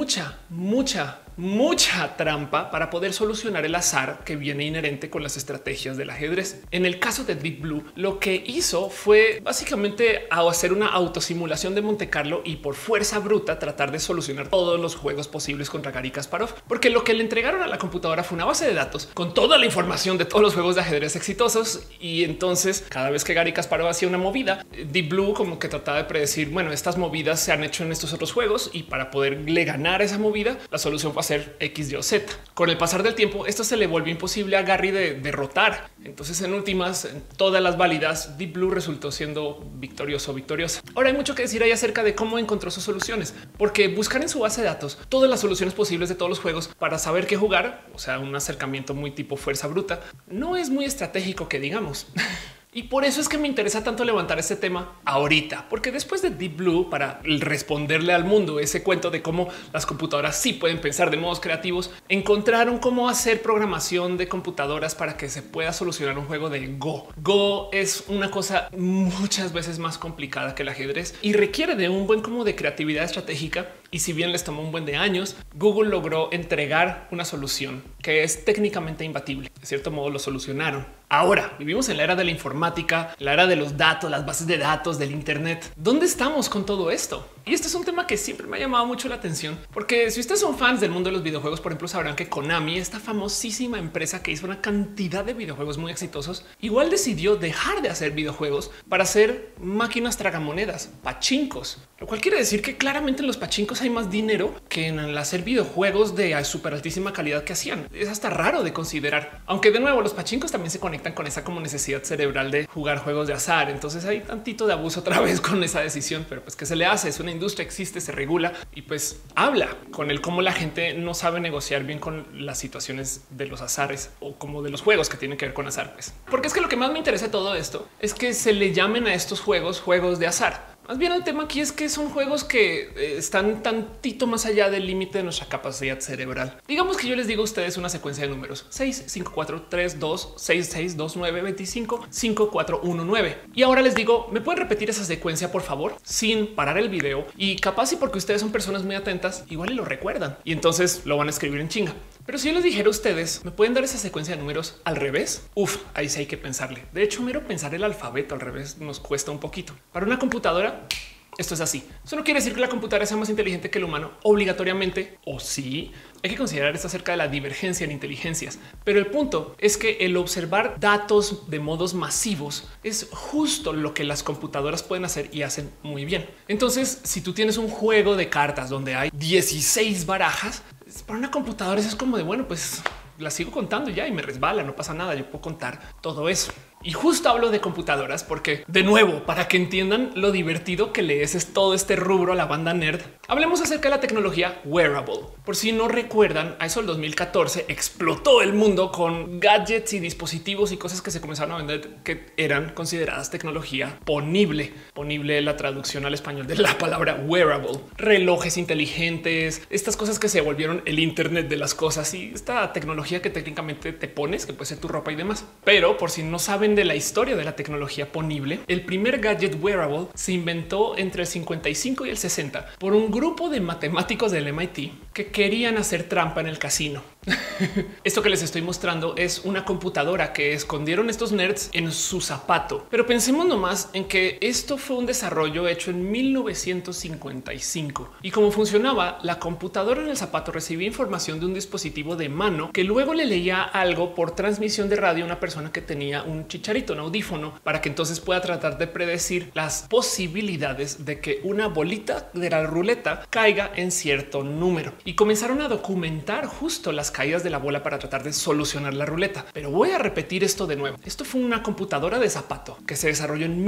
mucha trampa para poder solucionar el azar que viene inherente con las estrategias del ajedrez. En el caso de Deep Blue, lo que hizo fue básicamente hacer una autosimulación de Monte Carlo y por fuerza bruta tratar de solucionar todos los juegos posibles contra Garry Kasparov, porque lo que le entregaron a la computadora fue una base de datos con toda la información de todos los juegos de ajedrez exitosos. Y entonces cada vez que Garry Kasparov hacía una movida, Deep Blue como que trataba de predecir, bueno, estas movidas se han hecho en estos otros juegos y para poderle ganar esa movida, la solución fue hacer X, Y o Z. Con el pasar del tiempo, esto se le volvió imposible a Garry de derrotar. Entonces, en últimas, en todas las válidas, Deep Blue resultó siendo victoriosa. Ahora hay mucho que decir ahí acerca de cómo encontró sus soluciones, porque buscar en su base de datos todas las soluciones posibles de todos los juegos para saber qué jugar, o sea, un acercamiento muy tipo fuerza bruta, no es muy estratégico que digamos. Y por eso es que me interesa tanto levantar este tema ahorita, porque después de Deep Blue, para responderle al mundo ese cuento de cómo las computadoras sí pueden pensar de modos creativos, encontraron cómo hacer programación de computadoras para que se pueda solucionar un juego de Go. Go es una cosa muchas veces más complicada que el ajedrez y requiere de un buen como de creatividad estratégica. Y si bien les tomó un buen de años, Google logró entregar una solución que es técnicamente imbatible. De cierto modo lo solucionaron. Ahora vivimos en la era de la informática, la era de los datos, las bases de datos, del Internet. ¿Dónde estamos con todo esto? Y este es un tema que siempre me ha llamado mucho la atención, porque si ustedes son fans del mundo de los videojuegos, por ejemplo, sabrán que Konami, esta famosísima empresa que hizo una cantidad de videojuegos muy exitosos, igual decidió dejar de hacer videojuegos para hacer máquinas tragamonedas, pachincos, lo cual quiere decir que claramente en los pachincos hay más dinero que en el hacer videojuegos de súper altísima calidad que hacían. Es hasta raro de considerar, aunque de nuevo los pachincos también se conectan con esa como necesidad cerebral de jugar juegos de azar. Entonces hay tantito de abuso otra vez con esa decisión, pero pues que se le hace, es una industria, existe, se regula y pues habla con el cómo la gente no sabe negociar bien con las situaciones de los azares o como de los juegos que tienen que ver con azar. Pues porque es que lo que más me interesa de todo esto es que se le llamen a estos juegos de azar. Más bien el tema aquí es que son juegos que están tantito más allá del límite de nuestra capacidad cerebral. Digamos que yo les digo a ustedes una secuencia de números 6, 5, 4, 3, 2, 6, 6, 2, 9, 25, 5, 4, 1, 9. Y ahora les digo, ¿me pueden repetir esa secuencia, por favor? Sin parar el video y capaz y porque ustedes son personas muy atentas, igual y lo recuerdan y entonces lo van a escribir en chinga. Pero si yo les dijera a ustedes, ¿me pueden dar esa secuencia de números al revés? Uf, ahí sí hay que pensarle. De hecho, mero pensar el alfabeto al revés nos cuesta un poquito. Para una computadora, esto es así. Eso no quiere decir que la computadora sea más inteligente que el humano obligatoriamente, o sí. Hay que considerar esto acerca de la divergencia en inteligencias. Pero el punto es que el observar datos de modos masivos es justo lo que las computadoras pueden hacer y hacen muy bien. Entonces, si tú tienes un juego de cartas donde hay 16 barajas, para una computadora eso es como de, bueno, pues la sigo contando ya y me resbala, no pasa nada, yo puedo contar todo eso. Y justo hablo de computadoras porque, de nuevo, para que entiendan lo divertido que le es todo este rubro a la banda nerd, hablemos acerca de la tecnología wearable. Por si no recuerdan, a eso el 2014 explotó el mundo con gadgets y dispositivos y cosas que se comenzaron a vender que eran consideradas tecnología ponible. Ponible es la traducción al español de la palabra wearable. Relojes inteligentes, estas cosas que se volvieron el Internet de las cosas y esta tecnología que técnicamente te pones, que puede ser tu ropa y demás. Pero por si no saben de la historia de la tecnología ponible, el primer gadget wearable se inventó entre el 55 y el 60 por un grupo de matemáticos del MIT que querían hacer trampa en el casino. Esto que les estoy mostrando es una computadora que escondieron estos nerds en su zapato. Pero pensemos nomás en que esto fue un desarrollo hecho en 1955 y cómo funcionaba. La computadora en el zapato recibía información de un dispositivo de mano que luego le leía algo por transmisión de radio a una persona que tenía un chicharito, un audífono, para que entonces pueda tratar de predecir las posibilidades de que una bolita de la ruleta caiga en cierto número. Y comenzaron a documentar justo las caídas de la bola para tratar de solucionar la ruleta. Pero voy a repetir esto de nuevo. Esto fue una computadora de zapato que se desarrolló en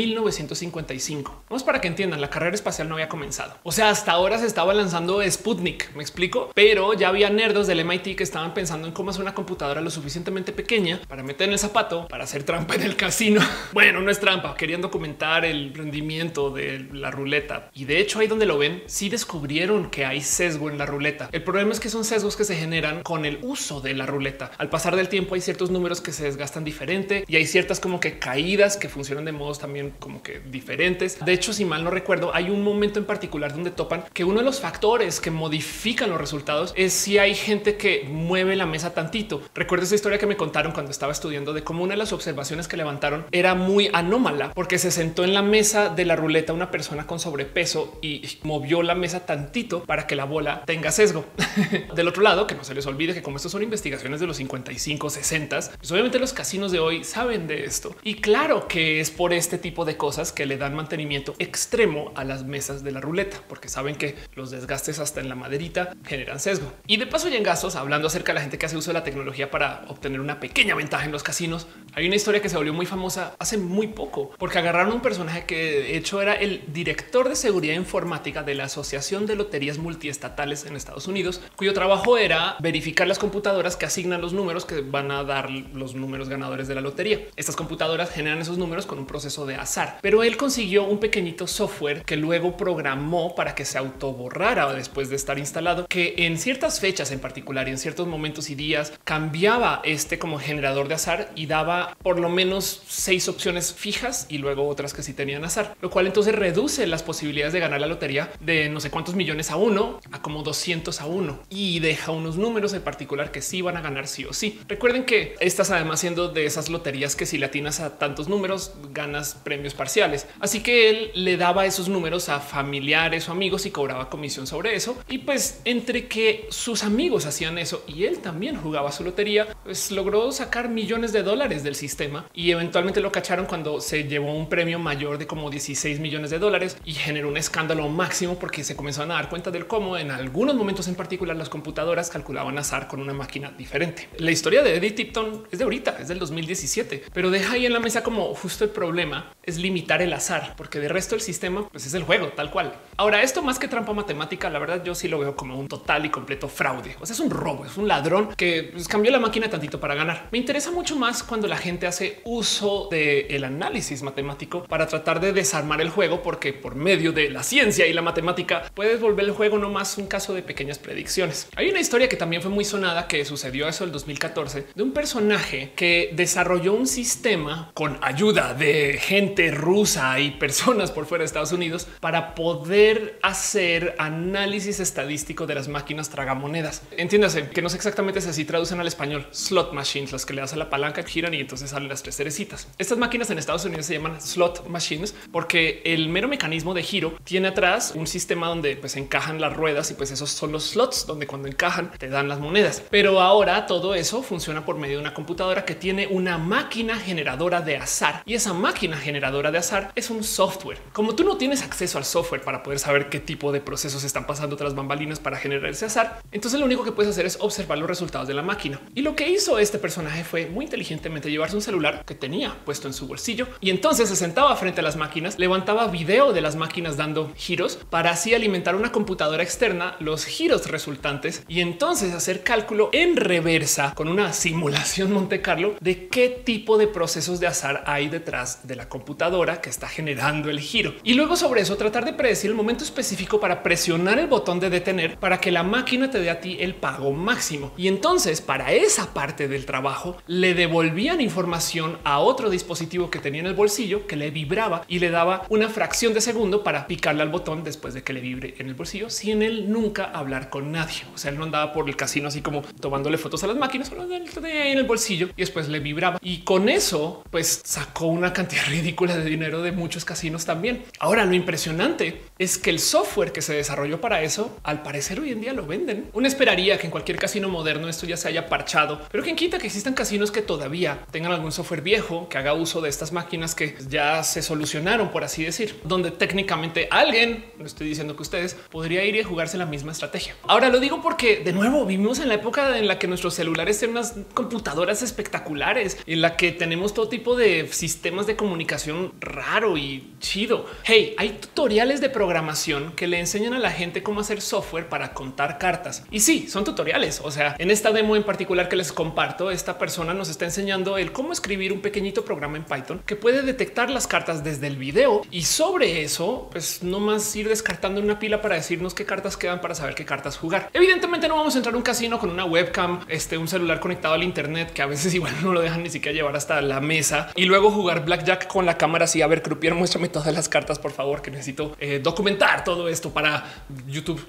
1955. Vamos para que entiendan, la carrera espacial no había comenzado. O sea, hasta ahora se estaba lanzando Sputnik, me explico, pero ya había nerdos del MIT que estaban pensando en cómo hacer una computadora lo suficientemente pequeña para meter en el zapato para hacer trampa en el casino. Bueno, no es trampa, querían documentar el rendimiento de la ruleta. Y de hecho, ahí donde lo ven, sí descubrieron que hay sesgo en la ruleta. El problema es que son sesgos que se generan con el uso de la ruleta. Al pasar del tiempo hay ciertos números que se desgastan diferente y hay ciertas como que caídas que funcionan de modos también como que diferentes. De hecho, si mal no recuerdo, hay un momento en particular donde topan que uno de los factores que modifican los resultados es si hay gente que mueve la mesa tantito. Recuerdo esa historia que me contaron cuando estaba estudiando de cómo una de las observaciones que levantaron era muy anómala porque se sentó en la mesa de la ruleta una persona con sobrepeso y movió la mesa tantito para que la bola tenga sesgo. Del otro lado, que no se les olvide que como estos son investigaciones de los 55, 60, pues obviamente los casinos de hoy saben de esto. Y claro que es por este tipo de cosas que le dan mantenimiento extremo a las mesas de la ruleta, porque saben que los desgastes hasta en la maderita generan sesgo. Y de paso y en gastos, hablando acerca de la gente que hace uso de la tecnología para obtener una pequeña ventaja en los casinos, hay una historia que se volvió muy famosa hace muy poco, porque agarraron un personaje que de hecho era el director de seguridad informática de la Asociación de Loterías Multiestatales en Estados Unidos, cuyo trabajo era verificar las computadoras que asignan los números que van a dar los números ganadores de la lotería. Estas computadoras generan esos números con un proceso de azar, pero él consiguió un pequeñito software que luego programó para que se autoborrara después de estar instalado, que en ciertas fechas en particular y en ciertos momentos y días cambiaba este como generador de azar y daba por lo menos 6 opciones fijas y luego otras que sí tenían azar, lo cual entonces reduce las posibilidades de ganar la lotería de no sé cuántos millones a uno a como 200 a 1 y deja unos números en particular que sí van a ganar sí o sí. Recuerden que estás además siendo de esas loterías que si le atinas a tantos números ganas premios parciales. Así que él le daba esos números a familiares o amigos y cobraba comisión sobre eso. Y pues entre que sus amigos hacían eso y él también jugaba su lotería, pues logró sacar millones de dólares del sistema y eventualmente lo cacharon cuando se llevó un premio mayor de como 16 millones de dólares y generó un escándalo máximo porque se comenzaron a dar cuenta del cómo en algunos momentos en particular las computadoras calculaban azar con una máquina diferente. La historia de Eddie Tipton es de ahorita, es del 2017, pero deja ahí en la mesa como justo el problema es limitar el azar, porque de resto el sistema pues es el juego tal cual. Ahora, esto más que trampa matemática, la verdad yo sí lo veo como un total y completo fraude. O sea, es un robo, es un ladrón que pues, cambió la máquina tantito para ganar. Me interesa mucho más cuando la gente hace uso del análisis matemático para tratar de desarmar el juego, porque por medio de la ciencia y la matemática puedes volver el juego no más un caso de pequeñas predicciones. Hay una historia que también fue muy sonada que sucedió eso el 2014 de un personaje que desarrolló un sistema con ayuda de gente rusa y personas por fuera de Estados Unidos para poder hacer análisis estadístico de las máquinas tragamonedas. Entiéndase que no sé exactamente si así traducen al español slot machines, las que le das a la palanca, giran y entonces salen las 3 cerecitas. Estas máquinas en Estados Unidos se llaman slot machines porque el mero mecanismo de giro tiene atrás un sistema donde pues encajan las ruedas y pues esos son los slots donde cuando encajan te dan las monedas. Pero ahora todo eso funciona por medio de una computadora que tiene una máquina generadora de azar y esa máquina generadora de azar es un software. Como tú no tienes acceso al software para poder saber qué tipo de procesos están pasando tras bambalinas para generar ese azar, entonces lo único que puedes hacer es observar los resultados de la máquina. Y lo que hizo este personaje fue muy inteligentemente llevarse un celular que tenía puesto en su bolsillo y entonces se sentaba frente a las máquinas, levantaba video de las máquinas dando giros para así alimentar una computadora externa los giros resultantes y entonces hacer cálculo en reversa con una simulación Monte Carlo de qué tipo de procesos de azar hay detrás de la computadora que está generando el giro. Y luego sobre eso tratar de predecir el momento específico para presionar el botón de detener para que la máquina te dé a ti el pago máximo. Y entonces para esa parte del trabajo le devolvían información a otro dispositivo que tenía en el bolsillo que le vibraba y le daba una fracción de segundo para picarle al botón después de que le vibre en el bolsillo sin él nunca hablar hablar con nadie. O sea, él no andaba por el casino así como tomándole fotos a las máquinas, solo tenía ahí en el bolsillo y después le vibraba. Y con eso, pues sacó una cantidad ridícula de dinero de muchos casinos también. Ahora, lo impresionante es que el software que se desarrolló para eso, al parecer hoy en día lo venden. Uno esperaría que en cualquier casino moderno esto ya se haya parchado, pero quien quita que existan casinos que todavía tengan algún software viejo que haga uso de estas máquinas que ya se solucionaron, por así decir, donde técnicamente alguien, no estoy diciendo que ustedes, podría ir y jugarse la misma estrategia. Ahora lo digo porque de nuevo vivimos en la época en la que nuestros celulares tienen unas computadoras espectaculares, en la que tenemos todo tipo de sistemas de comunicación raro y chido. Hey, hay tutoriales de programación que le enseñan a la gente cómo hacer software para contar cartas. Y sí, son tutoriales. O sea, en esta demo en particular que les comparto, esta persona nos está enseñando el cómo escribir un pequeñito programa en Python que puede detectar las cartas desde el video y sobre eso, pues no más ir descartando una pila para decirnos qué cartas quedan para saber qué cartas jugar. Evidentemente no vamos a entrar a un casino con una webcam, un celular conectado al internet que a veces igual no lo dejan ni siquiera llevar hasta la mesa y luego jugar blackjack con la cámara así. A ver, Croupier, muéstrame todas las cartas, por favor, que necesito documentar todo esto para YouTube.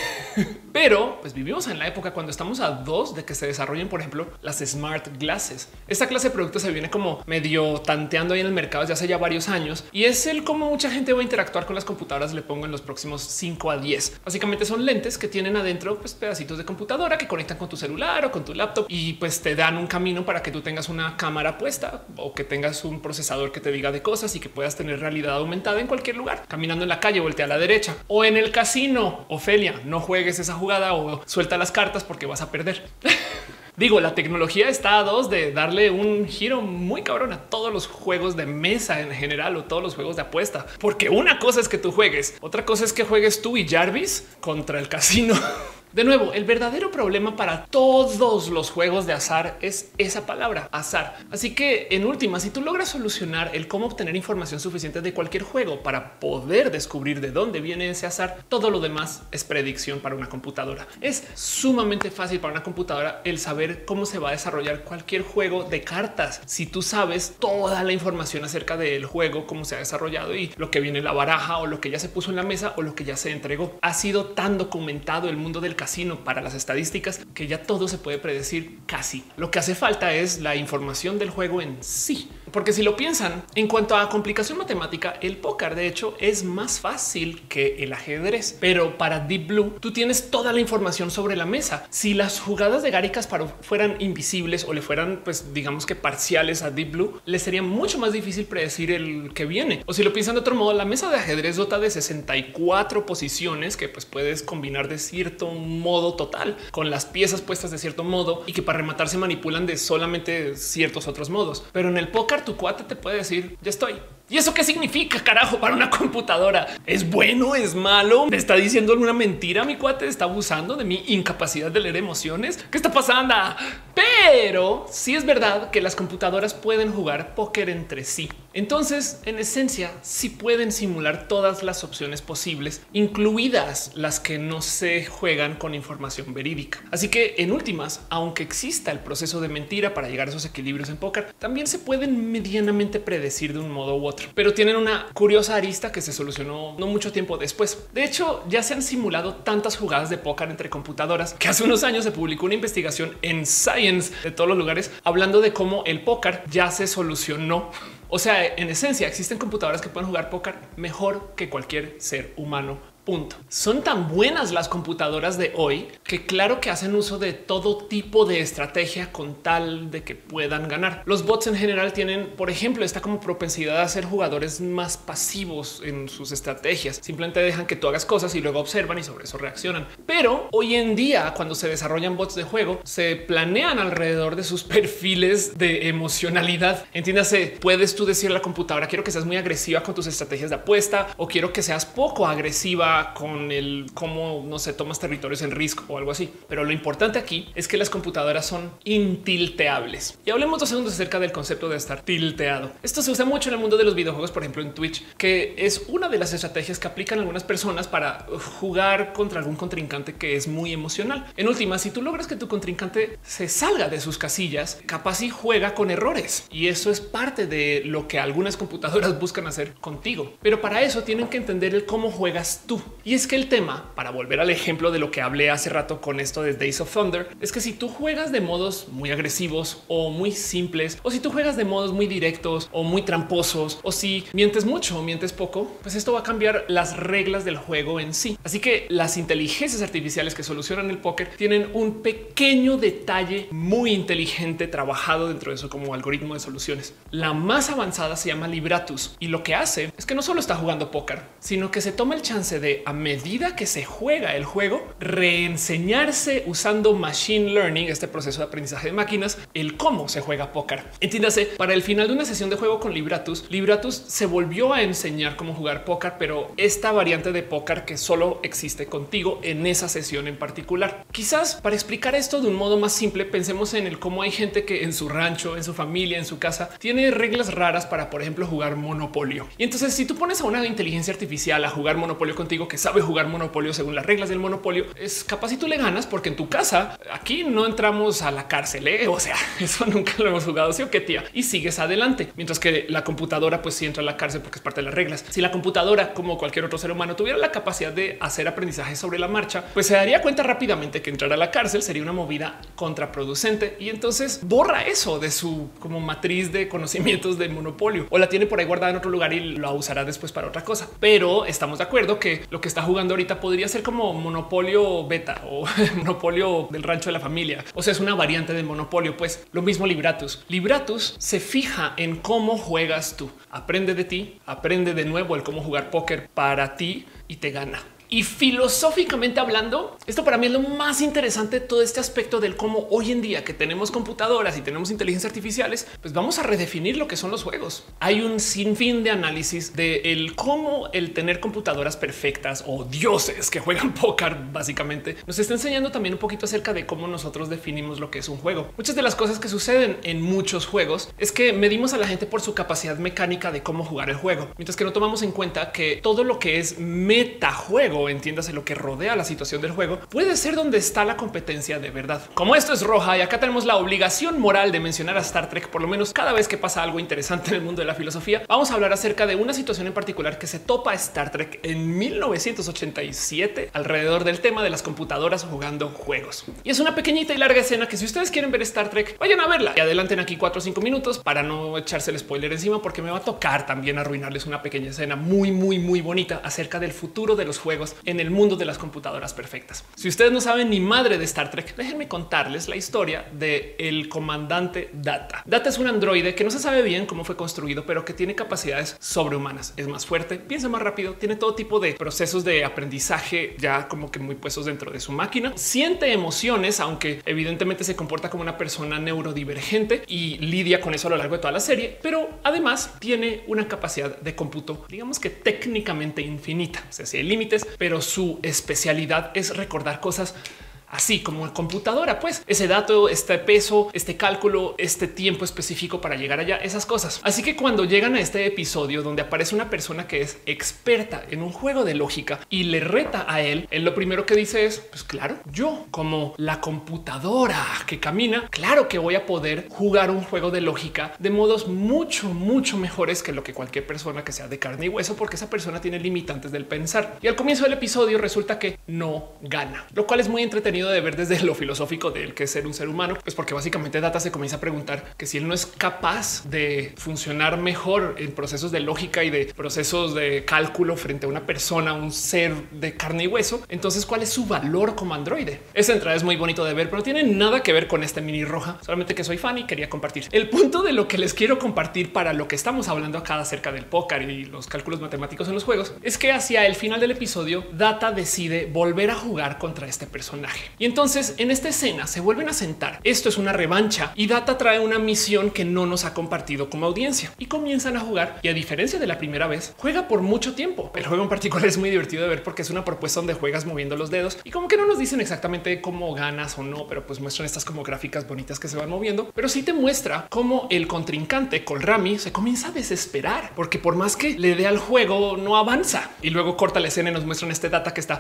Pero pues vivimos en la época cuando estamos a 2 de que se desarrollen, por ejemplo, las smart glasses. Esta clase de producto se viene como medio tanteando ahí en el mercado desde hace ya varios años y es el cómo mucha gente va a interactuar con las computadoras. Le pongo en los próximos 5 a 10. Básicamente son lentes que tienen adentro pues pedacitos de computadora que conectan con tu celular o con tu laptop y pues te dan un camino para que tú tengas una cámara puesta o que tengas un procesador que te diga de cosas y que puedas tener realidad aumentada en cualquier lugar. Caminando en la calle, voltea a la derecha o en el casino. Ofelia, no juegues esa jugada o suelta las cartas porque vas a perder. Digo, la tecnología está a 2 de darle un giro muy cabrón a todos los juegos de mesa en general o todos los juegos de apuesta, porque una cosa es que tú juegues, otra cosa es que juegues tú y Jarvis contra el casino. De nuevo, el verdadero problema para todos los juegos de azar es esa palabra, azar. Así que en última, si tú logras solucionar el cómo obtener información suficiente de cualquier juego para poder descubrir de dónde viene ese azar, todo lo demás es predicción para una computadora. Es sumamente fácil para una computadora el saber cómo se va a desarrollar cualquier juego de cartas. Si tú sabes toda la información acerca del juego, cómo se ha desarrollado y lo que viene en la baraja o lo que ya se puso en la mesa o lo que ya se entregó, ha sido tan documentado el mundo del casino para las estadísticas que ya todo se puede predecir casi. Lo que hace falta es la información del juego en sí. Porque si lo piensan, en cuanto a complicación matemática, el póker de hecho es más fácil que el ajedrez. Pero para Deep Blue, tú tienes toda la información sobre la mesa. Si las jugadas de Garry Kasparov fueran invisibles o le fueran, pues digamos que parciales a Deep Blue, le sería mucho más difícil predecir el que viene. O si lo piensan de otro modo, la mesa de ajedrez dota de 64 posiciones que pues puedes combinar de cierto modo total con las piezas puestas de cierto modo y que para rematar se manipulan de solamente ciertos otros modos. Pero en el póker tu cuate te puede decir ya estoy. ¿Y eso qué significa, carajo, para una computadora? ¿Es bueno? ¿Es malo? ¿Me está diciendo alguna mentira? ¿Mi cuate está abusando de mi incapacidad de leer emociones? ¿Qué está pasando? Pero sí es verdad que las computadoras pueden jugar póker entre sí. Entonces, en esencia, sí pueden simular todas las opciones posibles, incluidas las que no se juegan con información verídica. Así que, en últimas, aunque exista el proceso de mentira para llegar a esos equilibrios en póker, también se pueden medianamente predecir de un modo u otro. Pero tienen una curiosa arista que se solucionó no mucho tiempo después. De hecho, ya se han simulado tantas jugadas de póker entre computadoras que hace unos años se publicó una investigación en Science de todos los lugares hablando de cómo el póker ya se solucionó. O sea, en esencia existen computadoras que pueden jugar póker mejor que cualquier ser humano. Punto. Son tan buenas las computadoras de hoy que claro que hacen uso de todo tipo de estrategia con tal de que puedan ganar. Los bots en general tienen, por ejemplo, esta como propensidad a ser jugadores más pasivos en sus estrategias. Simplemente dejan que tú hagas cosas y luego observan y sobre eso reaccionan. Pero hoy en día, cuando se desarrollan bots de juego, se planean alrededor de sus perfiles de emocionalidad. Entiéndase, puedes tú decirle a la computadora quiero que seas muy agresiva con tus estrategias de apuesta o quiero que seas poco agresiva con el cómo no sé, tomas territorios en Risk o algo así. Pero lo importante aquí es que las computadoras son intilteables. Y hablemos 2 segundos acerca del concepto de estar tilteado. Esto se usa mucho en el mundo de los videojuegos, por ejemplo en Twitch, que es una de las estrategias que aplican algunas personas para jugar contra algún contrincante que es muy emocional. En última, si tú logras que tu contrincante se salga de sus casillas, capaz y juega con errores. Y eso es parte de lo que algunas computadoras buscan hacer contigo. Pero para eso tienen que entender el cómo juegas tú. Y es que el tema, para volver al ejemplo de lo que hablé hace rato con esto de Days of Thunder, es que si tú juegas de modos muy agresivos o muy simples, o si tú juegas de modos muy directos o muy tramposos, o si mientes mucho o mientes poco, pues esto va a cambiar las reglas del juego en sí. Así que las inteligencias artificiales que solucionan el póker tienen un pequeño detalle muy inteligente trabajado dentro de eso como algoritmo de soluciones. La más avanzada se llama Libratus y lo que hace es que no solo está jugando póker, sino que se toma el chance de, a medida que se juega el juego, reenseñarse usando machine learning, este proceso de aprendizaje de máquinas, el cómo se juega póker. Entiéndase, para el final de una sesión de juego con Libratus se volvió a enseñar cómo jugar póker, pero esta variante de póker que solo existe contigo en esa sesión en particular. Quizás para explicar esto de un modo más simple, pensemos en el cómo hay gente que en su rancho, en su familia, en su casa, tiene reglas raras para, por ejemplo, jugar Monopolio. Y entonces, si tú pones a una inteligencia artificial a jugar Monopolio contigo, que sabe jugar Monopolio según las reglas del Monopolio, es capaz si tú le ganas, porque en tu casa aquí no entramos a la cárcel. O sea, eso nunca lo hemos jugado. Sí o qué, tía, y sigues adelante, mientras que la computadora pues sí entra a la cárcel porque es parte de las reglas. Si la computadora, como cualquier otro ser humano, tuviera la capacidad de hacer aprendizaje sobre la marcha, pues se daría cuenta rápidamente que entrar a la cárcel sería una movida contraproducente y entonces borra eso de su como matriz de conocimientos de Monopolio, o la tiene por ahí guardada en otro lugar y lo usará después para otra cosa. Pero estamos de acuerdo que lo que está jugando ahorita podría ser como Monopolio beta o Monopolio del rancho de la familia. O sea, es una variante de Monopolio. Pues lo mismo Libratus se fija en cómo juegas tú, aprende de ti, aprende de nuevo el cómo jugar póker para ti y te gana. Y filosóficamente hablando, esto para mí es lo más interesante de todo este aspecto del cómo hoy en día que tenemos computadoras y tenemos inteligencias artificiales, pues vamos a redefinir lo que son los juegos. Hay un sinfín de análisis de el cómo el tener computadoras perfectas o dioses que juegan póker básicamente nos está enseñando también un poquito acerca de cómo nosotros definimos lo que es un juego. Muchas de las cosas que suceden en muchos juegos es que medimos a la gente por su capacidad mecánica de cómo jugar el juego, mientras que no tomamos en cuenta que todo lo que es metajuego, entiéndase lo que rodea la situación del juego, puede ser donde está la competencia de verdad. Como esto es Roja y acá tenemos la obligación moral de mencionar a Star Trek por lo menos cada vez que pasa algo interesante en el mundo de la filosofía, vamos a hablar acerca de una situación en particular que se topa a Star Trek en 1987 alrededor del tema de las computadoras jugando juegos. Y es una pequeñita y larga escena que si ustedes quieren ver Star Trek, vayan a verla y adelanten aquí 4 o 5 minutos para no echarse el spoiler encima, porque me va a tocar también arruinarles una pequeña escena muy bonita acerca del futuro de los juegos en el mundo de las computadoras perfectas. Si ustedes no saben ni madre de Star Trek, déjenme contarles la historia de el comandante Data. Data es un androide que no se sabe bien cómo fue construido, pero que tiene capacidades sobrehumanas. Es más fuerte, piensa más rápido, tiene todo tipo de procesos de aprendizaje ya como que muy puestos dentro de su máquina. Siente emociones, aunque evidentemente se comporta como una persona neurodivergente y lidia con eso a lo largo de toda la serie, pero además tiene una capacidad de cómputo, digamos que técnicamente infinita. O sea, si hay límites, pero su especialidad es recordar cosas así como una computadora, pues ese dato, este peso, este cálculo, este tiempo específico para llegar allá, esas cosas. Así que cuando llegan a este episodio donde aparece una persona que es experta en un juego de lógica y le reta a él lo primero que dice es, pues claro, yo como la computadora que camina, claro que voy a poder jugar un juego de lógica de modos mucho mejores que lo que cualquier persona que sea de carne y hueso, porque esa persona tiene limitantes del pensar. Y al comienzo del episodio resulta que no gana, lo cual es muy entretenido de ver desde lo filosófico de él, que es ser un ser humano, pues porque básicamente Data se comienza a preguntar que si él no es capaz de funcionar mejor en procesos de lógica y de procesos de cálculo frente a una persona, un ser de carne y hueso, entonces ¿cuál es su valor como androide? Esa entrada es muy bonito de ver, pero no tiene nada que ver con este mini Roja, solamente que soy fan y quería compartir. El punto de lo que les quiero compartir para lo que estamos hablando acá acerca del póker y los cálculos matemáticos en los juegos es que hacia el final del episodio Data decide volver a jugar contra este personaje. Y entonces en esta escena se vuelven a sentar. Esto es una revancha y Data trae una misión que no nos ha compartido como audiencia y comienzan a jugar. Y a diferencia de la primera vez, juega por mucho tiempo. El juego en particular es muy divertido de ver porque es una propuesta donde juegas moviendo los dedos y como que no nos dicen exactamente cómo ganas o no, pero pues muestran estas como gráficas bonitas que se van moviendo. Pero sí te muestra cómo el contrincante Kolrami se comienza a desesperar porque por más que le dé al juego no avanza. Y luego corta la escena y nos muestran este Data que está súper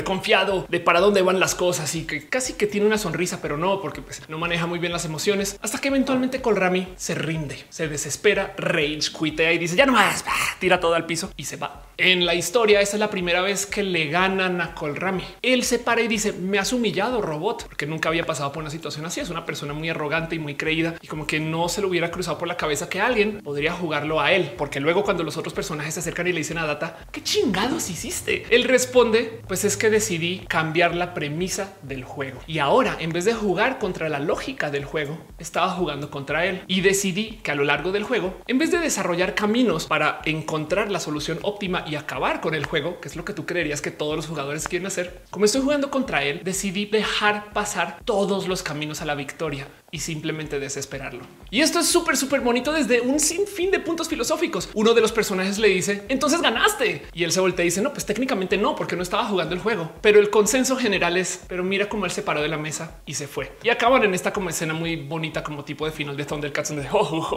súper confiado de para dónde van las cosas y que casi que tiene una sonrisa, pero no, porque pues, no maneja muy bien las emociones, hasta que eventualmente Cole Rami se rinde, se desespera, rage quitea y dice ya no más, tira todo al piso y se va. En la historia, esta es la primera vez que le ganan a Cole Rami. Él se para y dice me has humillado, robot, porque nunca había pasado por una situación así. Es una persona muy arrogante y muy creída y como que no se le hubiera cruzado por la cabeza que alguien podría jugarlo a él, porque luego cuando los otros personajes se acercan y le dicen a Data qué chingados hiciste, él responde pues es que decidí cambiar la premisa del juego y ahora en vez de jugar contra la lógica del juego estaba jugando contra él y decidí que a lo largo del juego en vez de desarrollar caminos para encontrar la solución óptima y acabar con el juego, que es lo que tú creerías que todos los jugadores quieren hacer, como estoy jugando contra él decidí dejar pasar todos los caminos a la victoria y simplemente desesperarlo. Y esto es súper bonito desde un sinfín de puntos filosóficos. Uno de los personajes le dice entonces ganaste y él se voltea y dice no, pues técnicamente no, porque no estaba jugando el juego, pero el consenso general es pero mira cómo él se paró de la mesa y se fue y acaban en esta como escena muy bonita como tipo de final de Thundercats donde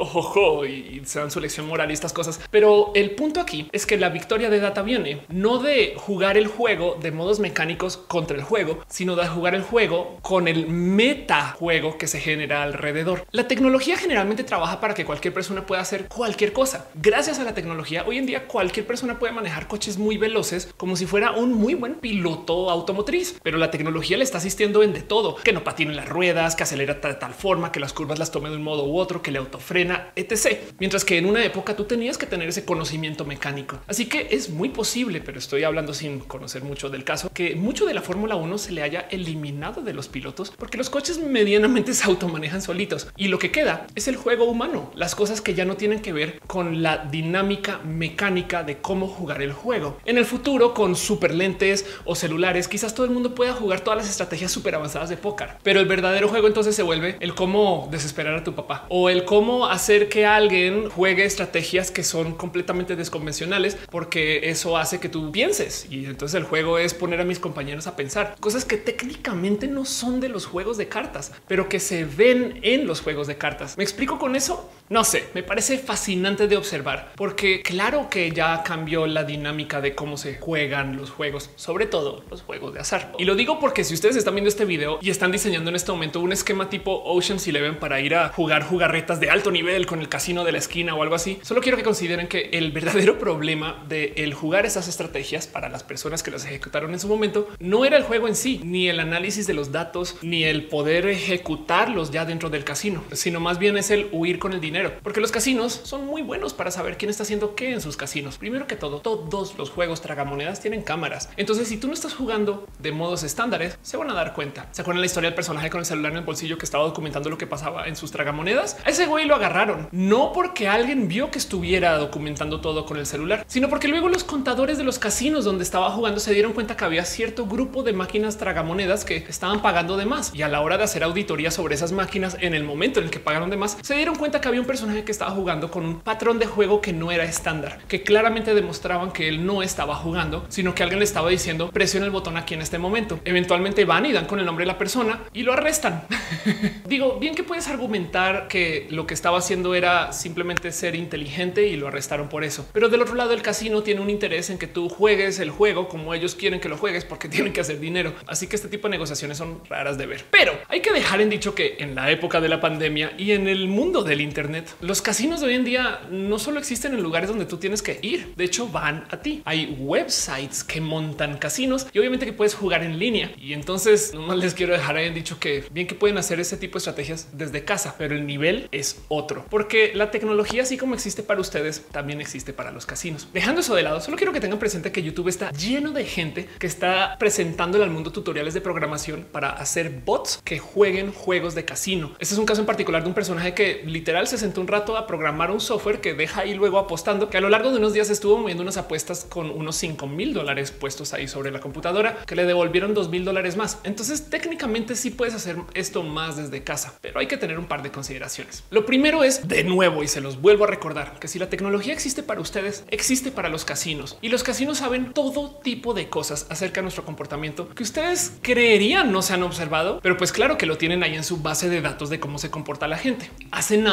y se dan su lección moral y estas cosas. Pero el punto aquí es que la victoria de Data viene no de jugar el juego de modos mecánicos contra el juego, sino de jugar el juego con el metajuego que se genera alrededor. La tecnología generalmente trabaja para que cualquier persona pueda hacer cualquier cosa. Gracias a la tecnología, hoy en día cualquier persona puede manejar coches muy veloces como si fuera un muy buen piloto automotriz, pero la tecnología le está asistiendo en de todo, que no patine las ruedas, que acelera de tal forma, que las curvas las tome de un modo u otro, que le autofrena, etc. Mientras que en una época tú tenías que tener ese conocimiento mecánico. Así que es muy posible, pero estoy hablando sin conocer mucho del caso, que mucho de la Fórmula 1 se le haya eliminado de los pilotos porque los coches medianamente se automanejan solitos y lo que queda es el juego humano, las cosas que ya no tienen que ver con la dinámica mecánica de cómo jugar el juego. En el futuro, con super lentes o celulares, quizás todo el mundo pueda jugar todas las estrategias súper avanzadas de póker, pero el verdadero juego entonces se vuelve el cómo desesperar a tu papá o el cómo hacer que alguien juegue estrategias que son completamente desconvencionales, porque eso hace que tú pienses y entonces el juego es poner a mis compañeros a pensar cosas que técnicamente no son de los juegos de cartas, pero que se ven en los juegos de cartas. ¿Me explico con eso? No sé, me parece fascinante de observar porque claro que ya cambió la dinámica de cómo se juegan los juegos, sobre todo los juegos de azar. Y lo digo porque si ustedes están viendo este video y están diseñando en este momento un esquema tipo Ocean's Eleven para ir a jugar jugarretas de alto nivel con el casino de la esquina o algo así, solo quiero que consideren que el verdadero problema de el jugar esas estrategias para las personas que las ejecutaron en su momento no era el juego en sí, ni el análisis de los datos, ni el poder ejecutarlos ya dentro del casino, sino más bien es el huir con el dinero, porque los casinos son muy buenos para saber quién está haciendo qué en sus casinos. Primero que todo, todos los juegos tragamonedas tienen cámaras. Entonces, si tú no estás jugando de modos estándares, se van a dar cuenta. ¿Se acuerdan la historia del personaje con el celular en el bolsillo que estaba documentando lo que pasaba en sus tragamonedas? A ese güey lo agarraron, no porque alguien vio que estuviera documentando todo con el celular, sino porque luego los contadores de los casinos donde estaba jugando se dieron cuenta que había cierto grupo de máquinas tragamonedas que estaban pagando de más, y a la hora de hacer auditoría sobre esas máquinas en el momento en el que pagaron de más, se dieron cuenta que había un personaje que estaba jugando con un patrón de juego que no era estándar, que claramente demostraban que él no estaba jugando, sino que alguien le estaba diciendo presiona el botón aquí en este momento. Eventualmente van y dan con el nombre de la persona y lo arrestan. Digo, bien que puedes argumentar que lo que estaba haciendo era simplemente ser inteligente y lo arrestaron por eso. Pero del otro lado, el casino tiene un interés en que tú juegues el juego como ellos quieren que lo juegues, porque tienen que hacer dinero. Así que este tipo de negociaciones son raras de ver. Pero hay que dejar en dicho que en la época de la pandemia y en el mundo del Internet, los casinos de hoy en día no solo existen en lugares donde tú tienes que ir, de hecho van a ti. Hay websites que montan casinos y obviamente que puedes jugar en línea. Y entonces nomás les quiero dejar ahí en dicho que bien que pueden hacer ese tipo de estrategias desde casa, pero el nivel es otro, porque la tecnología, así como existe para ustedes, también existe para los casinos. Dejando eso de lado, solo quiero que tengan presente que YouTube está lleno de gente que está presentándole al mundo tutoriales de programación para hacer bots que jueguen juegos de casino. Este es un caso en particular de un personaje que literal se sentó un rato a programar un software que deja ahí luego apostando, que a lo largo de unos días estuvo moviendo unas apuestas con unos $5,000 puestos ahí sobre la computadora, que le devolvieron $2,000 más. Entonces técnicamente sí puedes hacer esto más desde casa, pero hay que tener un par de consideraciones. Lo primero es, de nuevo, y se los vuelvo a recordar, que si la tecnología existe para ustedes, existe para los casinos, y los casinos saben todo tipo de cosas acerca de nuestro comportamiento que ustedes creerían no se han observado, pero pues claro que lo tienen ahí en su base de datos de cómo se comporta la gente. Hace nada agarraron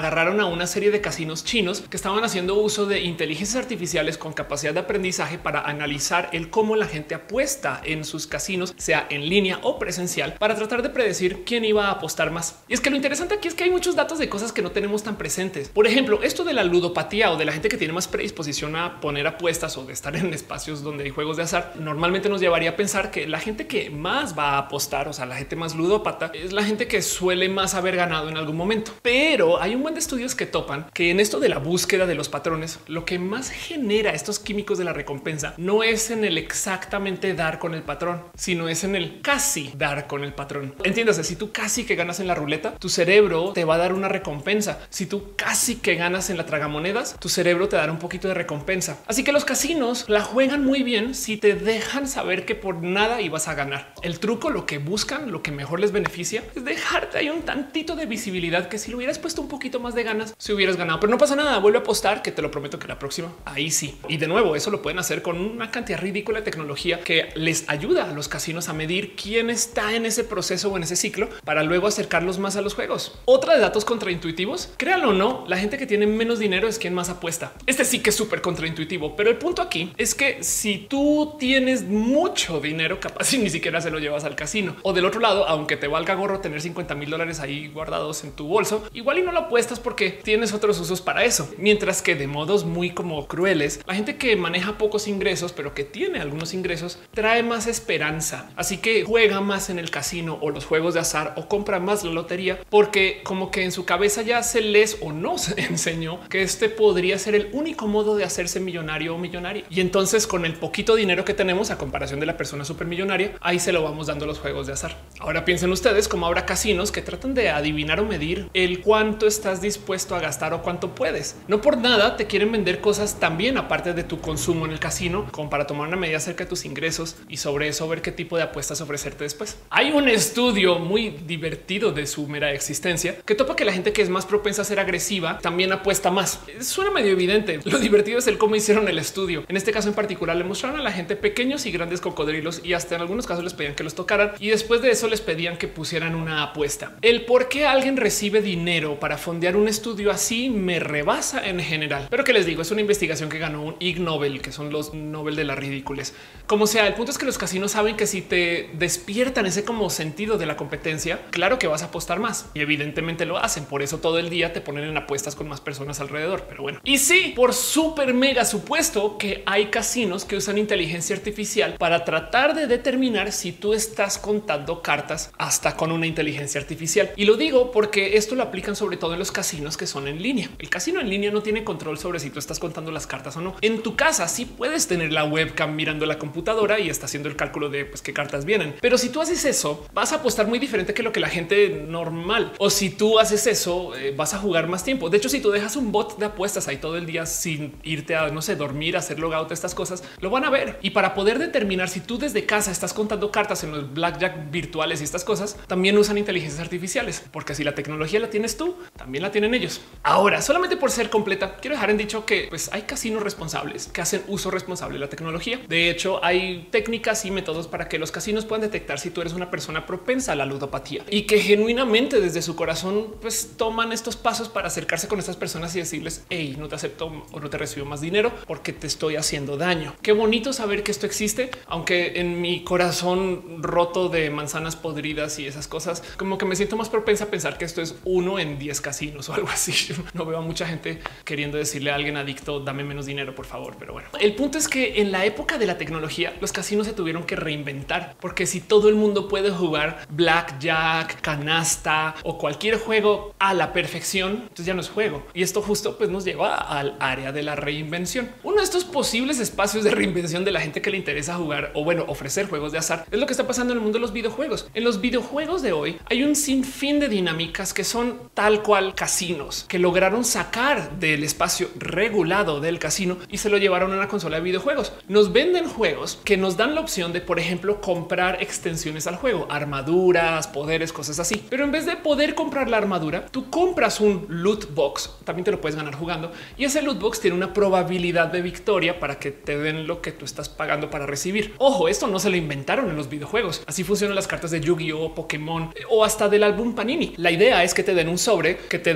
agarraron a una serie de casinos chinos que estaban haciendo uso de inteligencias artificiales con capacidad de aprendizaje para analizar el cómo la gente apuesta en sus casinos, sea en línea o presencial, para tratar de predecir quién iba a apostar más. Y es que lo interesante aquí es que hay muchos datos de cosas que no tenemos tan presentes. Por ejemplo, esto de la ludopatía o de la gente que tiene más predisposición a poner apuestas o de estar en espacios donde hay juegos de azar, normalmente nos llevaría a pensar que la gente que más va a apostar, o sea, la gente más ludópata, es la gente que suele más haber ganado en algún momento. Pero hay un buen de estudios que topan que en esto de la búsqueda de los patrones, lo que más genera estos químicos de la recompensa no es en el exactamente dar con el patrón, sino es en el casi dar con el patrón. Entiéndase, si tú casi que ganas en la ruleta, tu cerebro te va a dar una recompensa. Si tú casi que ganas en la tragamonedas, tu cerebro te dará un poquito de recompensa. Así que los casinos la juegan muy bien si te dejan saber que por nada ibas a ganar. El truco, lo que buscan, lo que mejor les beneficia es dejarte ahí un tantito de visibilidad, que si lo hubieras puesto un poquito más de ganas, si hubieras ganado. Pero no pasa nada, vuelve a apostar, que te lo prometo que la próxima ahí sí. Y de nuevo, eso lo pueden hacer con una cantidad ridícula de tecnología que les ayuda a los casinos a medir quién está en ese proceso o en ese ciclo para luego acercarlos más a los juegos. Otra de datos contraintuitivos, créanlo o no, la gente que tiene menos dinero es quien más apuesta. Este sí que es súper contraintuitivo, pero el punto aquí es que si tú tienes mucho dinero, capaz y ni siquiera se lo llevas al casino, o del otro lado, aunque te valga gorro tener $50,000 ahí guardados en tu bolso, igual y no lo apuestas porque tienes otros usos para eso. Mientras que de modos muy como crueles, la gente que maneja pocos ingresos, pero que tiene algunos ingresos, trae más esperanza. Así que juega más en el casino o los juegos de azar o compra más la lotería, porque como que en su cabeza ya se les o no se enseñó que este podría ser el único modo de hacerse millonario o millonaria. Y entonces con el poquito dinero que tenemos a comparación de la persona supermillonaria, ahí se lo vamos dando a los juegos de azar. Ahora piensen ustedes cómo habrá casinos que tratan de adivinar o medir el cuánto estás dispuesto a gastar o cuánto puedes. No por nada te quieren vender cosas también aparte de tu consumo en el casino, como para tomar una medida acerca de tus ingresos y sobre eso ver qué tipo de apuestas ofrecerte después. Hay un estudio muy divertido de su mera existencia que topa que la gente que es más propensa a ser agresiva también apuesta más. Suena medio evidente. Lo divertido es el cómo hicieron el estudio. En este caso en particular le mostraron a la gente pequeños y grandes cocodrilos y hasta en algunos casos les pedían que los tocaran y después de eso les pedían que pusieran una apuesta. El por qué alguien recibe dinero para fondear un estudio así me rebasa en general. Pero que les digo, es una investigación que ganó un Ig Nobel, que son los Nobel de la ridiculez. Como sea, el punto es que los casinos saben que si te despiertan ese como sentido de la competencia, claro que vas a apostar más y evidentemente lo hacen. Por eso todo el día te ponen en apuestas con más personas alrededor. Pero bueno, y sí, por súper mega supuesto que hay casinos que usan inteligencia artificial para tratar de determinar si tú estás contando cartas hasta con una inteligencia artificial. Y lo digo porque esto lo aplican sobre todo en los casinos que son en línea. El casino en línea no tiene control sobre si tú estás contando las cartas o no. En tu casa sí puedes tener la webcam mirando la computadora y está haciendo el cálculo de pues, qué cartas vienen. Pero si tú haces eso, vas a apostar muy diferente que lo que la gente normal. O si tú haces eso, vas a jugar más tiempo. De hecho, si tú dejas un bot de apuestas ahí todo el día sin irte a, no sé, dormir, hacer logout, estas cosas, lo van a ver. Y para poder determinar si tú desde casa estás contando cartas en los blackjack virtuales y estas cosas, también usan inteligencias artificiales, porque si la tecnología la tienes tú, también la tienen ellos. Ahora, solamente por ser completa, quiero dejar en dicho que pues hay casinos responsables que hacen uso responsable de la tecnología. De hecho, hay técnicas y métodos para que los casinos puedan detectar si tú eres una persona propensa a la ludopatía y que genuinamente desde su corazón pues toman estos pasos para acercarse con estas personas y decirles hey, no te acepto o no te recibo más dinero porque te estoy haciendo daño. Qué bonito saber que esto existe, aunque en mi corazón roto de manzanas podridas y esas cosas, como que me siento más propensa a pensar que esto es 1 en 10 casinos o algo así. No veo a mucha gente queriendo decirle a alguien adicto, dame menos dinero, por favor. Pero bueno, el punto es que en la época de la tecnología, los casinos se tuvieron que reinventar, porque si todo el mundo puede jugar blackjack, canasta o cualquier juego a la perfección, entonces ya no es juego. Y esto justo pues nos lleva al área de la reinvención. Uno de estos posibles espacios de reinvención de la gente que le interesa jugar o bueno, ofrecer juegos de azar es lo que está pasando en el mundo de los videojuegos. En los videojuegos de hoy hay un sinfín de dinámicas que son tal cual casinos que lograron sacar del espacio regulado del casino y se lo llevaron a una consola de videojuegos. Nos venden juegos que nos dan la opción de, por ejemplo, comprar extensiones al juego, armaduras, poderes, cosas así. Pero en vez de poder comprar la armadura, tú compras un loot box. También te lo puedes ganar jugando y ese loot box tiene una probabilidad de victoria para que te den lo que tú estás pagando para recibir. Ojo, esto no se lo inventaron en los videojuegos. Así funcionan las cartas de Yu-Gi-Oh, Pokémon o hasta del álbum Panini. La idea es que te den un sobre que te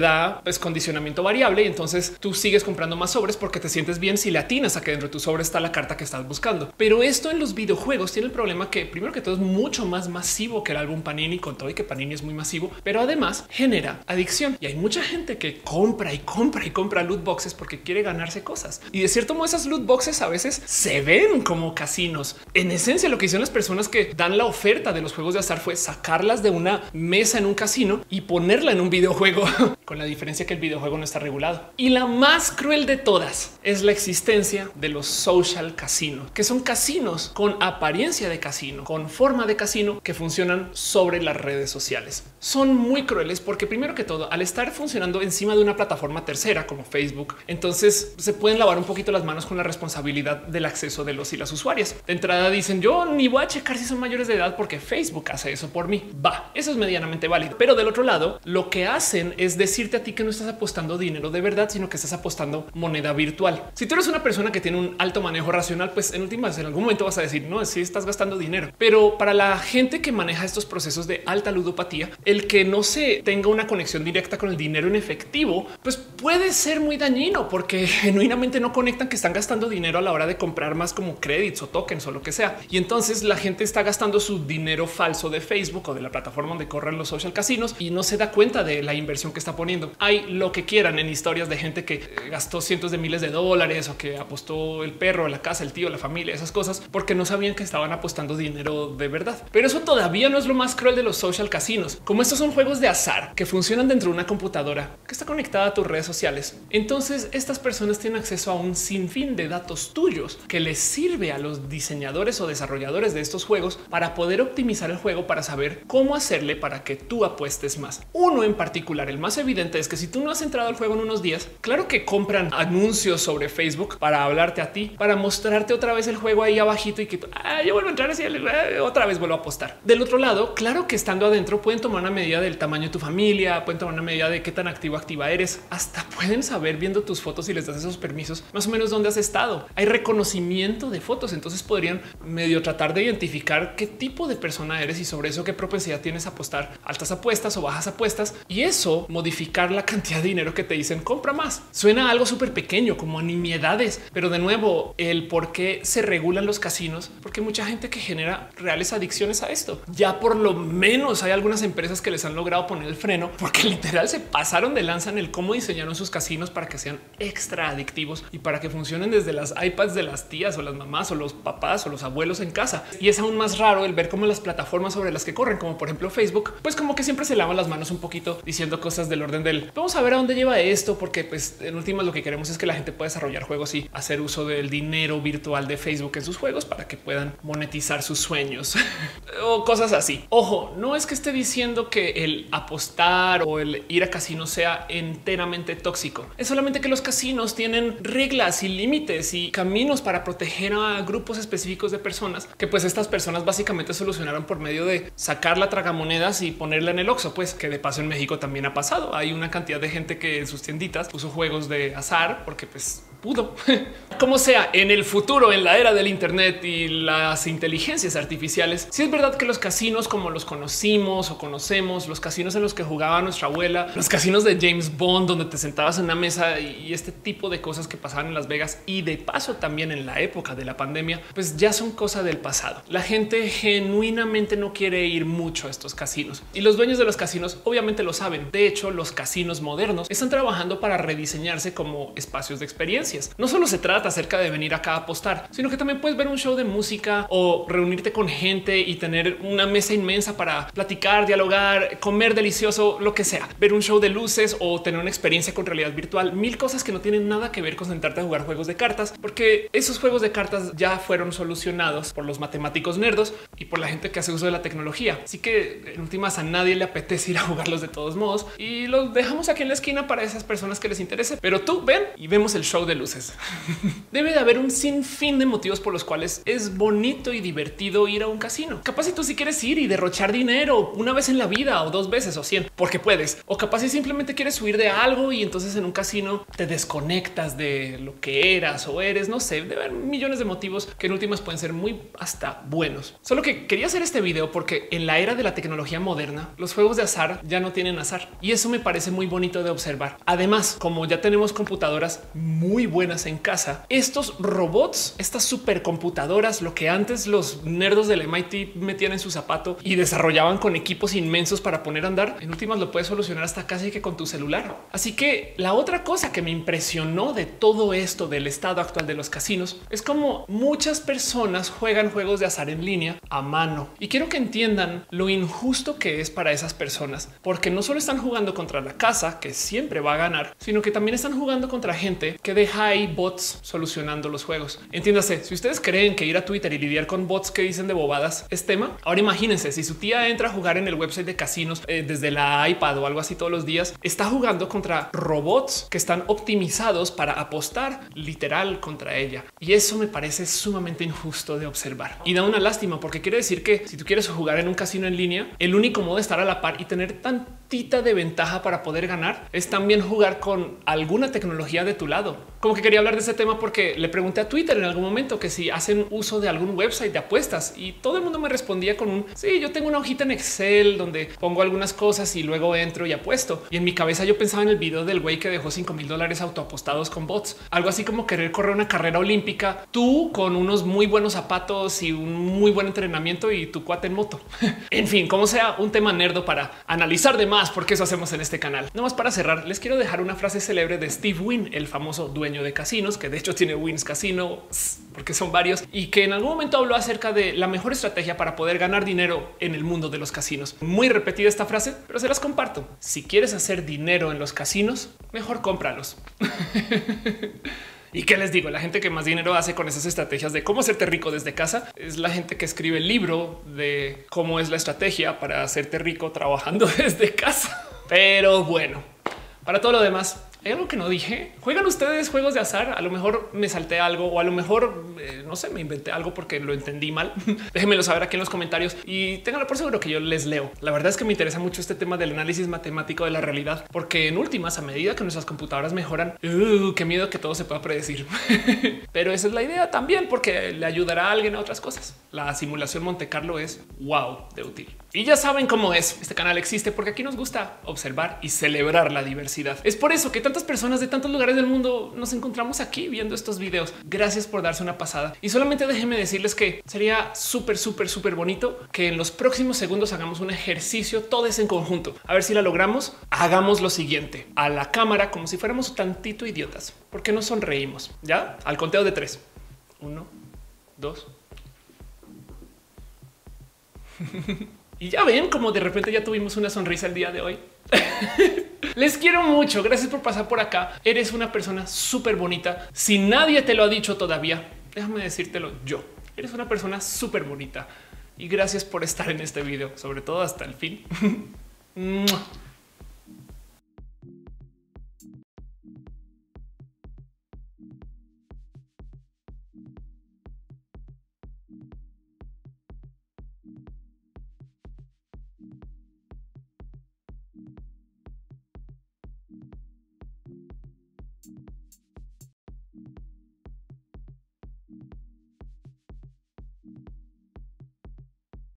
da pues condicionamiento variable y entonces tú sigues comprando más sobres porque te sientes bien si le atinas a que dentro de tu sobre está la carta que estás buscando. Pero esto en los videojuegos tiene el problema que primero que todo es mucho más masivo que el álbum Panini, con todo y que Panini es muy masivo, pero además genera adicción y hay mucha gente que compra y compra y compra loot boxes porque quiere ganarse cosas. Y de cierto modo esas loot boxes a veces se ven como casinos. En esencia lo que hicieron las personas que dan la oferta de los juegos de azar fue sacarlas de una mesa en un casino y ponerla en un videojuego con la diferencia que el videojuego no está regulado. Y la más cruel de todas es la existencia de los social casinos, que son casinos con apariencia de casino, con forma de casino que funcionan sobre las redes sociales. Son muy crueles porque primero que todo, al estar funcionando encima de una plataforma tercera como Facebook, entonces se pueden lavar un poquito las manos con la responsabilidad del acceso de los y las usuarias. De entrada dicen yo ni voy a checar si son mayores de edad porque Facebook hace eso por mí. Va, eso es medianamente válido. Pero del otro lado, lo que hacen es decirte a ti que no estás apostando dinero de verdad, sino que estás apostando moneda virtual. Si tú eres una persona que tiene un alto manejo racional, pues en últimas en algún momento vas a decir no, si estás gastando dinero. Pero para la gente que maneja estos procesos de alta ludopatía, el que no se tenga una conexión directa con el dinero en efectivo, pues puede ser muy dañino porque genuinamente no conectan que están gastando dinero a la hora de comprar más como créditos o tokens o lo que sea. Y entonces la gente está gastando su dinero falso de Facebook o de la plataforma donde corren los social casinos y no se da cuenta de la inversión que está poniendo. Hay lo que quieran en historias de gente que gastó cientos de miles de dólares o que apostó el perro, la casa, el tío, la familia, esas cosas porque no sabían que estaban apostando dinero de verdad. Pero eso todavía no es lo más cruel de los social casinos. Como estos son juegos de azar que funcionan dentro de una computadora que está conectada a tus redes sociales, entonces estas personas tienen acceso a un sinfín de datos tuyos que les sirve a los diseñadores o desarrolladores de estos juegos para poder optimizar el juego, para saber cómo hacerle para que tú apuestes más. Uno en particular, el más evidente, es que si tú no has entrado al juego en unos días, claro que compran anuncios sobre Facebook para hablarte a ti, para mostrarte otra vez el juego ahí abajito y que yo vuelvo a entrar así, otra vez vuelvo a apostar. Del otro lado, claro que estando adentro pueden tomar una medida del tamaño de tu familia, pueden tomar una medida de qué tan activo activa eres, hasta pueden saber viendo tus fotos y les das esos permisos más o menos dónde has estado. Hay reconocimiento de fotos, entonces podrían medio tratar de identificar qué tipo de persona eres y sobre eso qué propensidad tienes a apostar altas apuestas o bajas apuestas y eso modificar la cantidad de dinero que te dicen compra más. Suena algo súper pequeño como a nimiedades, pero de nuevo el por qué se regulan los casinos, porque mucha gente que genera reales adicciones a esto. Ya por lo menos hay algunas empresas que les han logrado poner el freno porque literal se pasaron de lanza en el cómo diseñaron sus casinos para que sean extra adictivos y para que funcionen desde las iPads de las tías o las mamás o los papás o los abuelos en casa. Y es aún más raro el ver cómo las plataformas sobre las que corren, como por ejemplo Facebook, pues como que siempre se lavan las manos un poquito diciendo cosas del orden del vamos a ver a dónde lleva esto, porque pues en últimas lo que queremos es que la gente pueda desarrollar juegos y hacer uso del dinero virtual de Facebook en sus juegos para que puedan monetizar sus sueños o cosas así. Ojo, no es que esté diciendo que el apostar o el ir a casinos sea enteramente tóxico. Es solamente que los casinos tienen reglas y límites y caminos para proteger a grupos específicos de personas que pues estas personas básicamente solucionaron por medio de sacar la tragamonedas y ponerla en el Oxxo, pues que de paso en México también ha pasado. Hay una cantidad de gente que en sus tienditas puso juegos de azar porque pues pudo. Como sea, en el futuro, en la era del Internet y las inteligencias artificiales, sí es verdad que los casinos como los conocimos o conocemos, los casinos en los que jugaba nuestra abuela, los casinos de James Bond, donde te sentabas en una mesa y este tipo de cosas que pasaban en Las Vegas y de paso también en la época de la pandemia, pues ya son cosa del pasado. La gente genuinamente no quiere ir mucho a estos casinos y los dueños de los casinos obviamente lo saben. De hecho, los casinos modernos están trabajando para rediseñarse como espacios de experiencias. No solo se trata acerca de venir acá a apostar, sino que también puedes ver un show de música o reunirte con gente y tener una mesa inmensa para platicar, dialogar, comer delicioso, lo que sea, ver un show de luces o tener una experiencia con realidad virtual, mil cosas que no tienen nada que ver con sentarte a jugar juegos de cartas, porque esos juegos de cartas ya fueron solucionados por los matemáticos nerdos y por la gente que hace uso de la tecnología. Así que en últimas a nadie le apetece ir a jugarlos de todos modos y los dejamos aquí en la esquina para esas personas que les interese. Pero tú ven y vemos el show de luces. luces. Debe de haber un sinfín de motivos por los cuales es bonito y divertido ir a un casino. Capaz si tú sí quieres ir y derrochar dinero una vez en la vida o 2 veces o 100 porque puedes, o capaz si simplemente quieres huir de algo y entonces en un casino te desconectas de lo que eras o eres. No sé, debe haber millones de motivos que en últimas pueden ser muy hasta buenos. Solo que quería hacer este video porque en la era de la tecnología moderna, los juegos de azar ya no tienen azar y eso me parece muy bonito de observar. Además, como ya tenemos computadoras muy buenas en casa, estos robots, estas supercomputadoras, lo que antes los nerdos del MIT metían en su zapato y desarrollaban con equipos inmensos para poner a andar, en últimas lo puedes solucionar hasta casi que con tu celular. Así que la otra cosa que me impresionó de todo esto del estado actual de los casinos es como muchas personas juegan juegos de azar en línea a mano. Y quiero que entiendan lo injusto que es para esas personas, porque no solo están jugando contra la casa, que siempre va a ganar, sino que también están jugando contra gente que deja ahí bots solucionando los juegos. Entiéndase, si ustedes creen que ir a Twitter y lidiar con bots que dicen de bobadas es tema, ahora imagínense si su tía entra a jugar en el website de casinos desde la iPad o algo así todos los días, está jugando contra robots que están optimizados para apostar literal contra ella. Y eso me parece sumamente injusto de observar y da una lástima, porque quiere decir que si tú quieres jugar en un casino en línea, el único modo de estar a la par y tener tantita de ventaja para poder ganar es también jugar con alguna tecnología de tu lado. Como que quería hablar de ese tema porque le pregunté a Twitter en algún momento que si hacen uso de algún website de apuestas y todo el mundo me respondía con un sí, yo tengo una hojita en Excel donde pongo algunas cosas y luego entro y apuesto. Y en mi cabeza yo pensaba en el video del güey que dejó $5,000 autoapostados con bots, algo así como querer correr una carrera olímpica tú con unos muy buenos zapatos y un muy buen entrenamiento y tu cuate en moto. En fin, como sea, un tema nerdo para analizar de más, porque eso hacemos en este canal. No más para cerrar, les quiero dejar una frase célebre de Steve Wynn, el famoso dueño de casinos, que de hecho tiene Wynn's Casino porque son varios, y que en algún momento habló acerca de la mejor estrategia para poder ganar dinero en el mundo de los casinos. Muy repetida esta frase, pero se las comparto. Si quieres hacer dinero en los casinos, mejor cómpralos. ¿Y qué les digo? La gente que más dinero hace con esas estrategias de cómo hacerte rico desde casa es la gente que escribe el libro de cómo es la estrategia para hacerte rico trabajando desde casa. Pero bueno, para todo lo demás, hay algo que no dije. ¿Juegan ustedes juegos de azar? A lo mejor me salté algo o a lo mejor no sé, me inventé algo porque lo entendí mal. Déjenmelo saber aquí en los comentarios y ténganlo por seguro que yo les leo. La verdad es que me interesa mucho este tema del análisis matemático de la realidad, porque en últimas, a medida que nuestras computadoras mejoran, qué miedo que todo se pueda predecir. Pero esa es la idea también, porque le ayudará a alguien a otras cosas. La simulación Monte Carlo es wow de útil. Y ya saben cómo es. Este canal existe porque aquí nos gusta observar y celebrar la diversidad. Es por eso que tantas personas de tantos lugares del mundo nos encontramos aquí viendo estos videos. Gracias por darse una pasada. Y solamente déjenme decirles que sería súper bonito que en los próximos segundos hagamos un ejercicio todos en conjunto. A ver si la logramos. Hagamos lo siguiente. A la cámara, como si fuéramos tantito idiotas. ¿Por qué no sonreímos? Ya al conteo de 3. 1, 2. Y ya ven como de repente ya tuvimos una sonrisa el día de hoy. Les quiero mucho. Gracias por pasar por acá. Eres una persona súper bonita. Si nadie te lo ha dicho todavía, déjame decírtelo yo. Eres una persona súper bonita y gracias por estar en este video, sobre todo hasta el fin.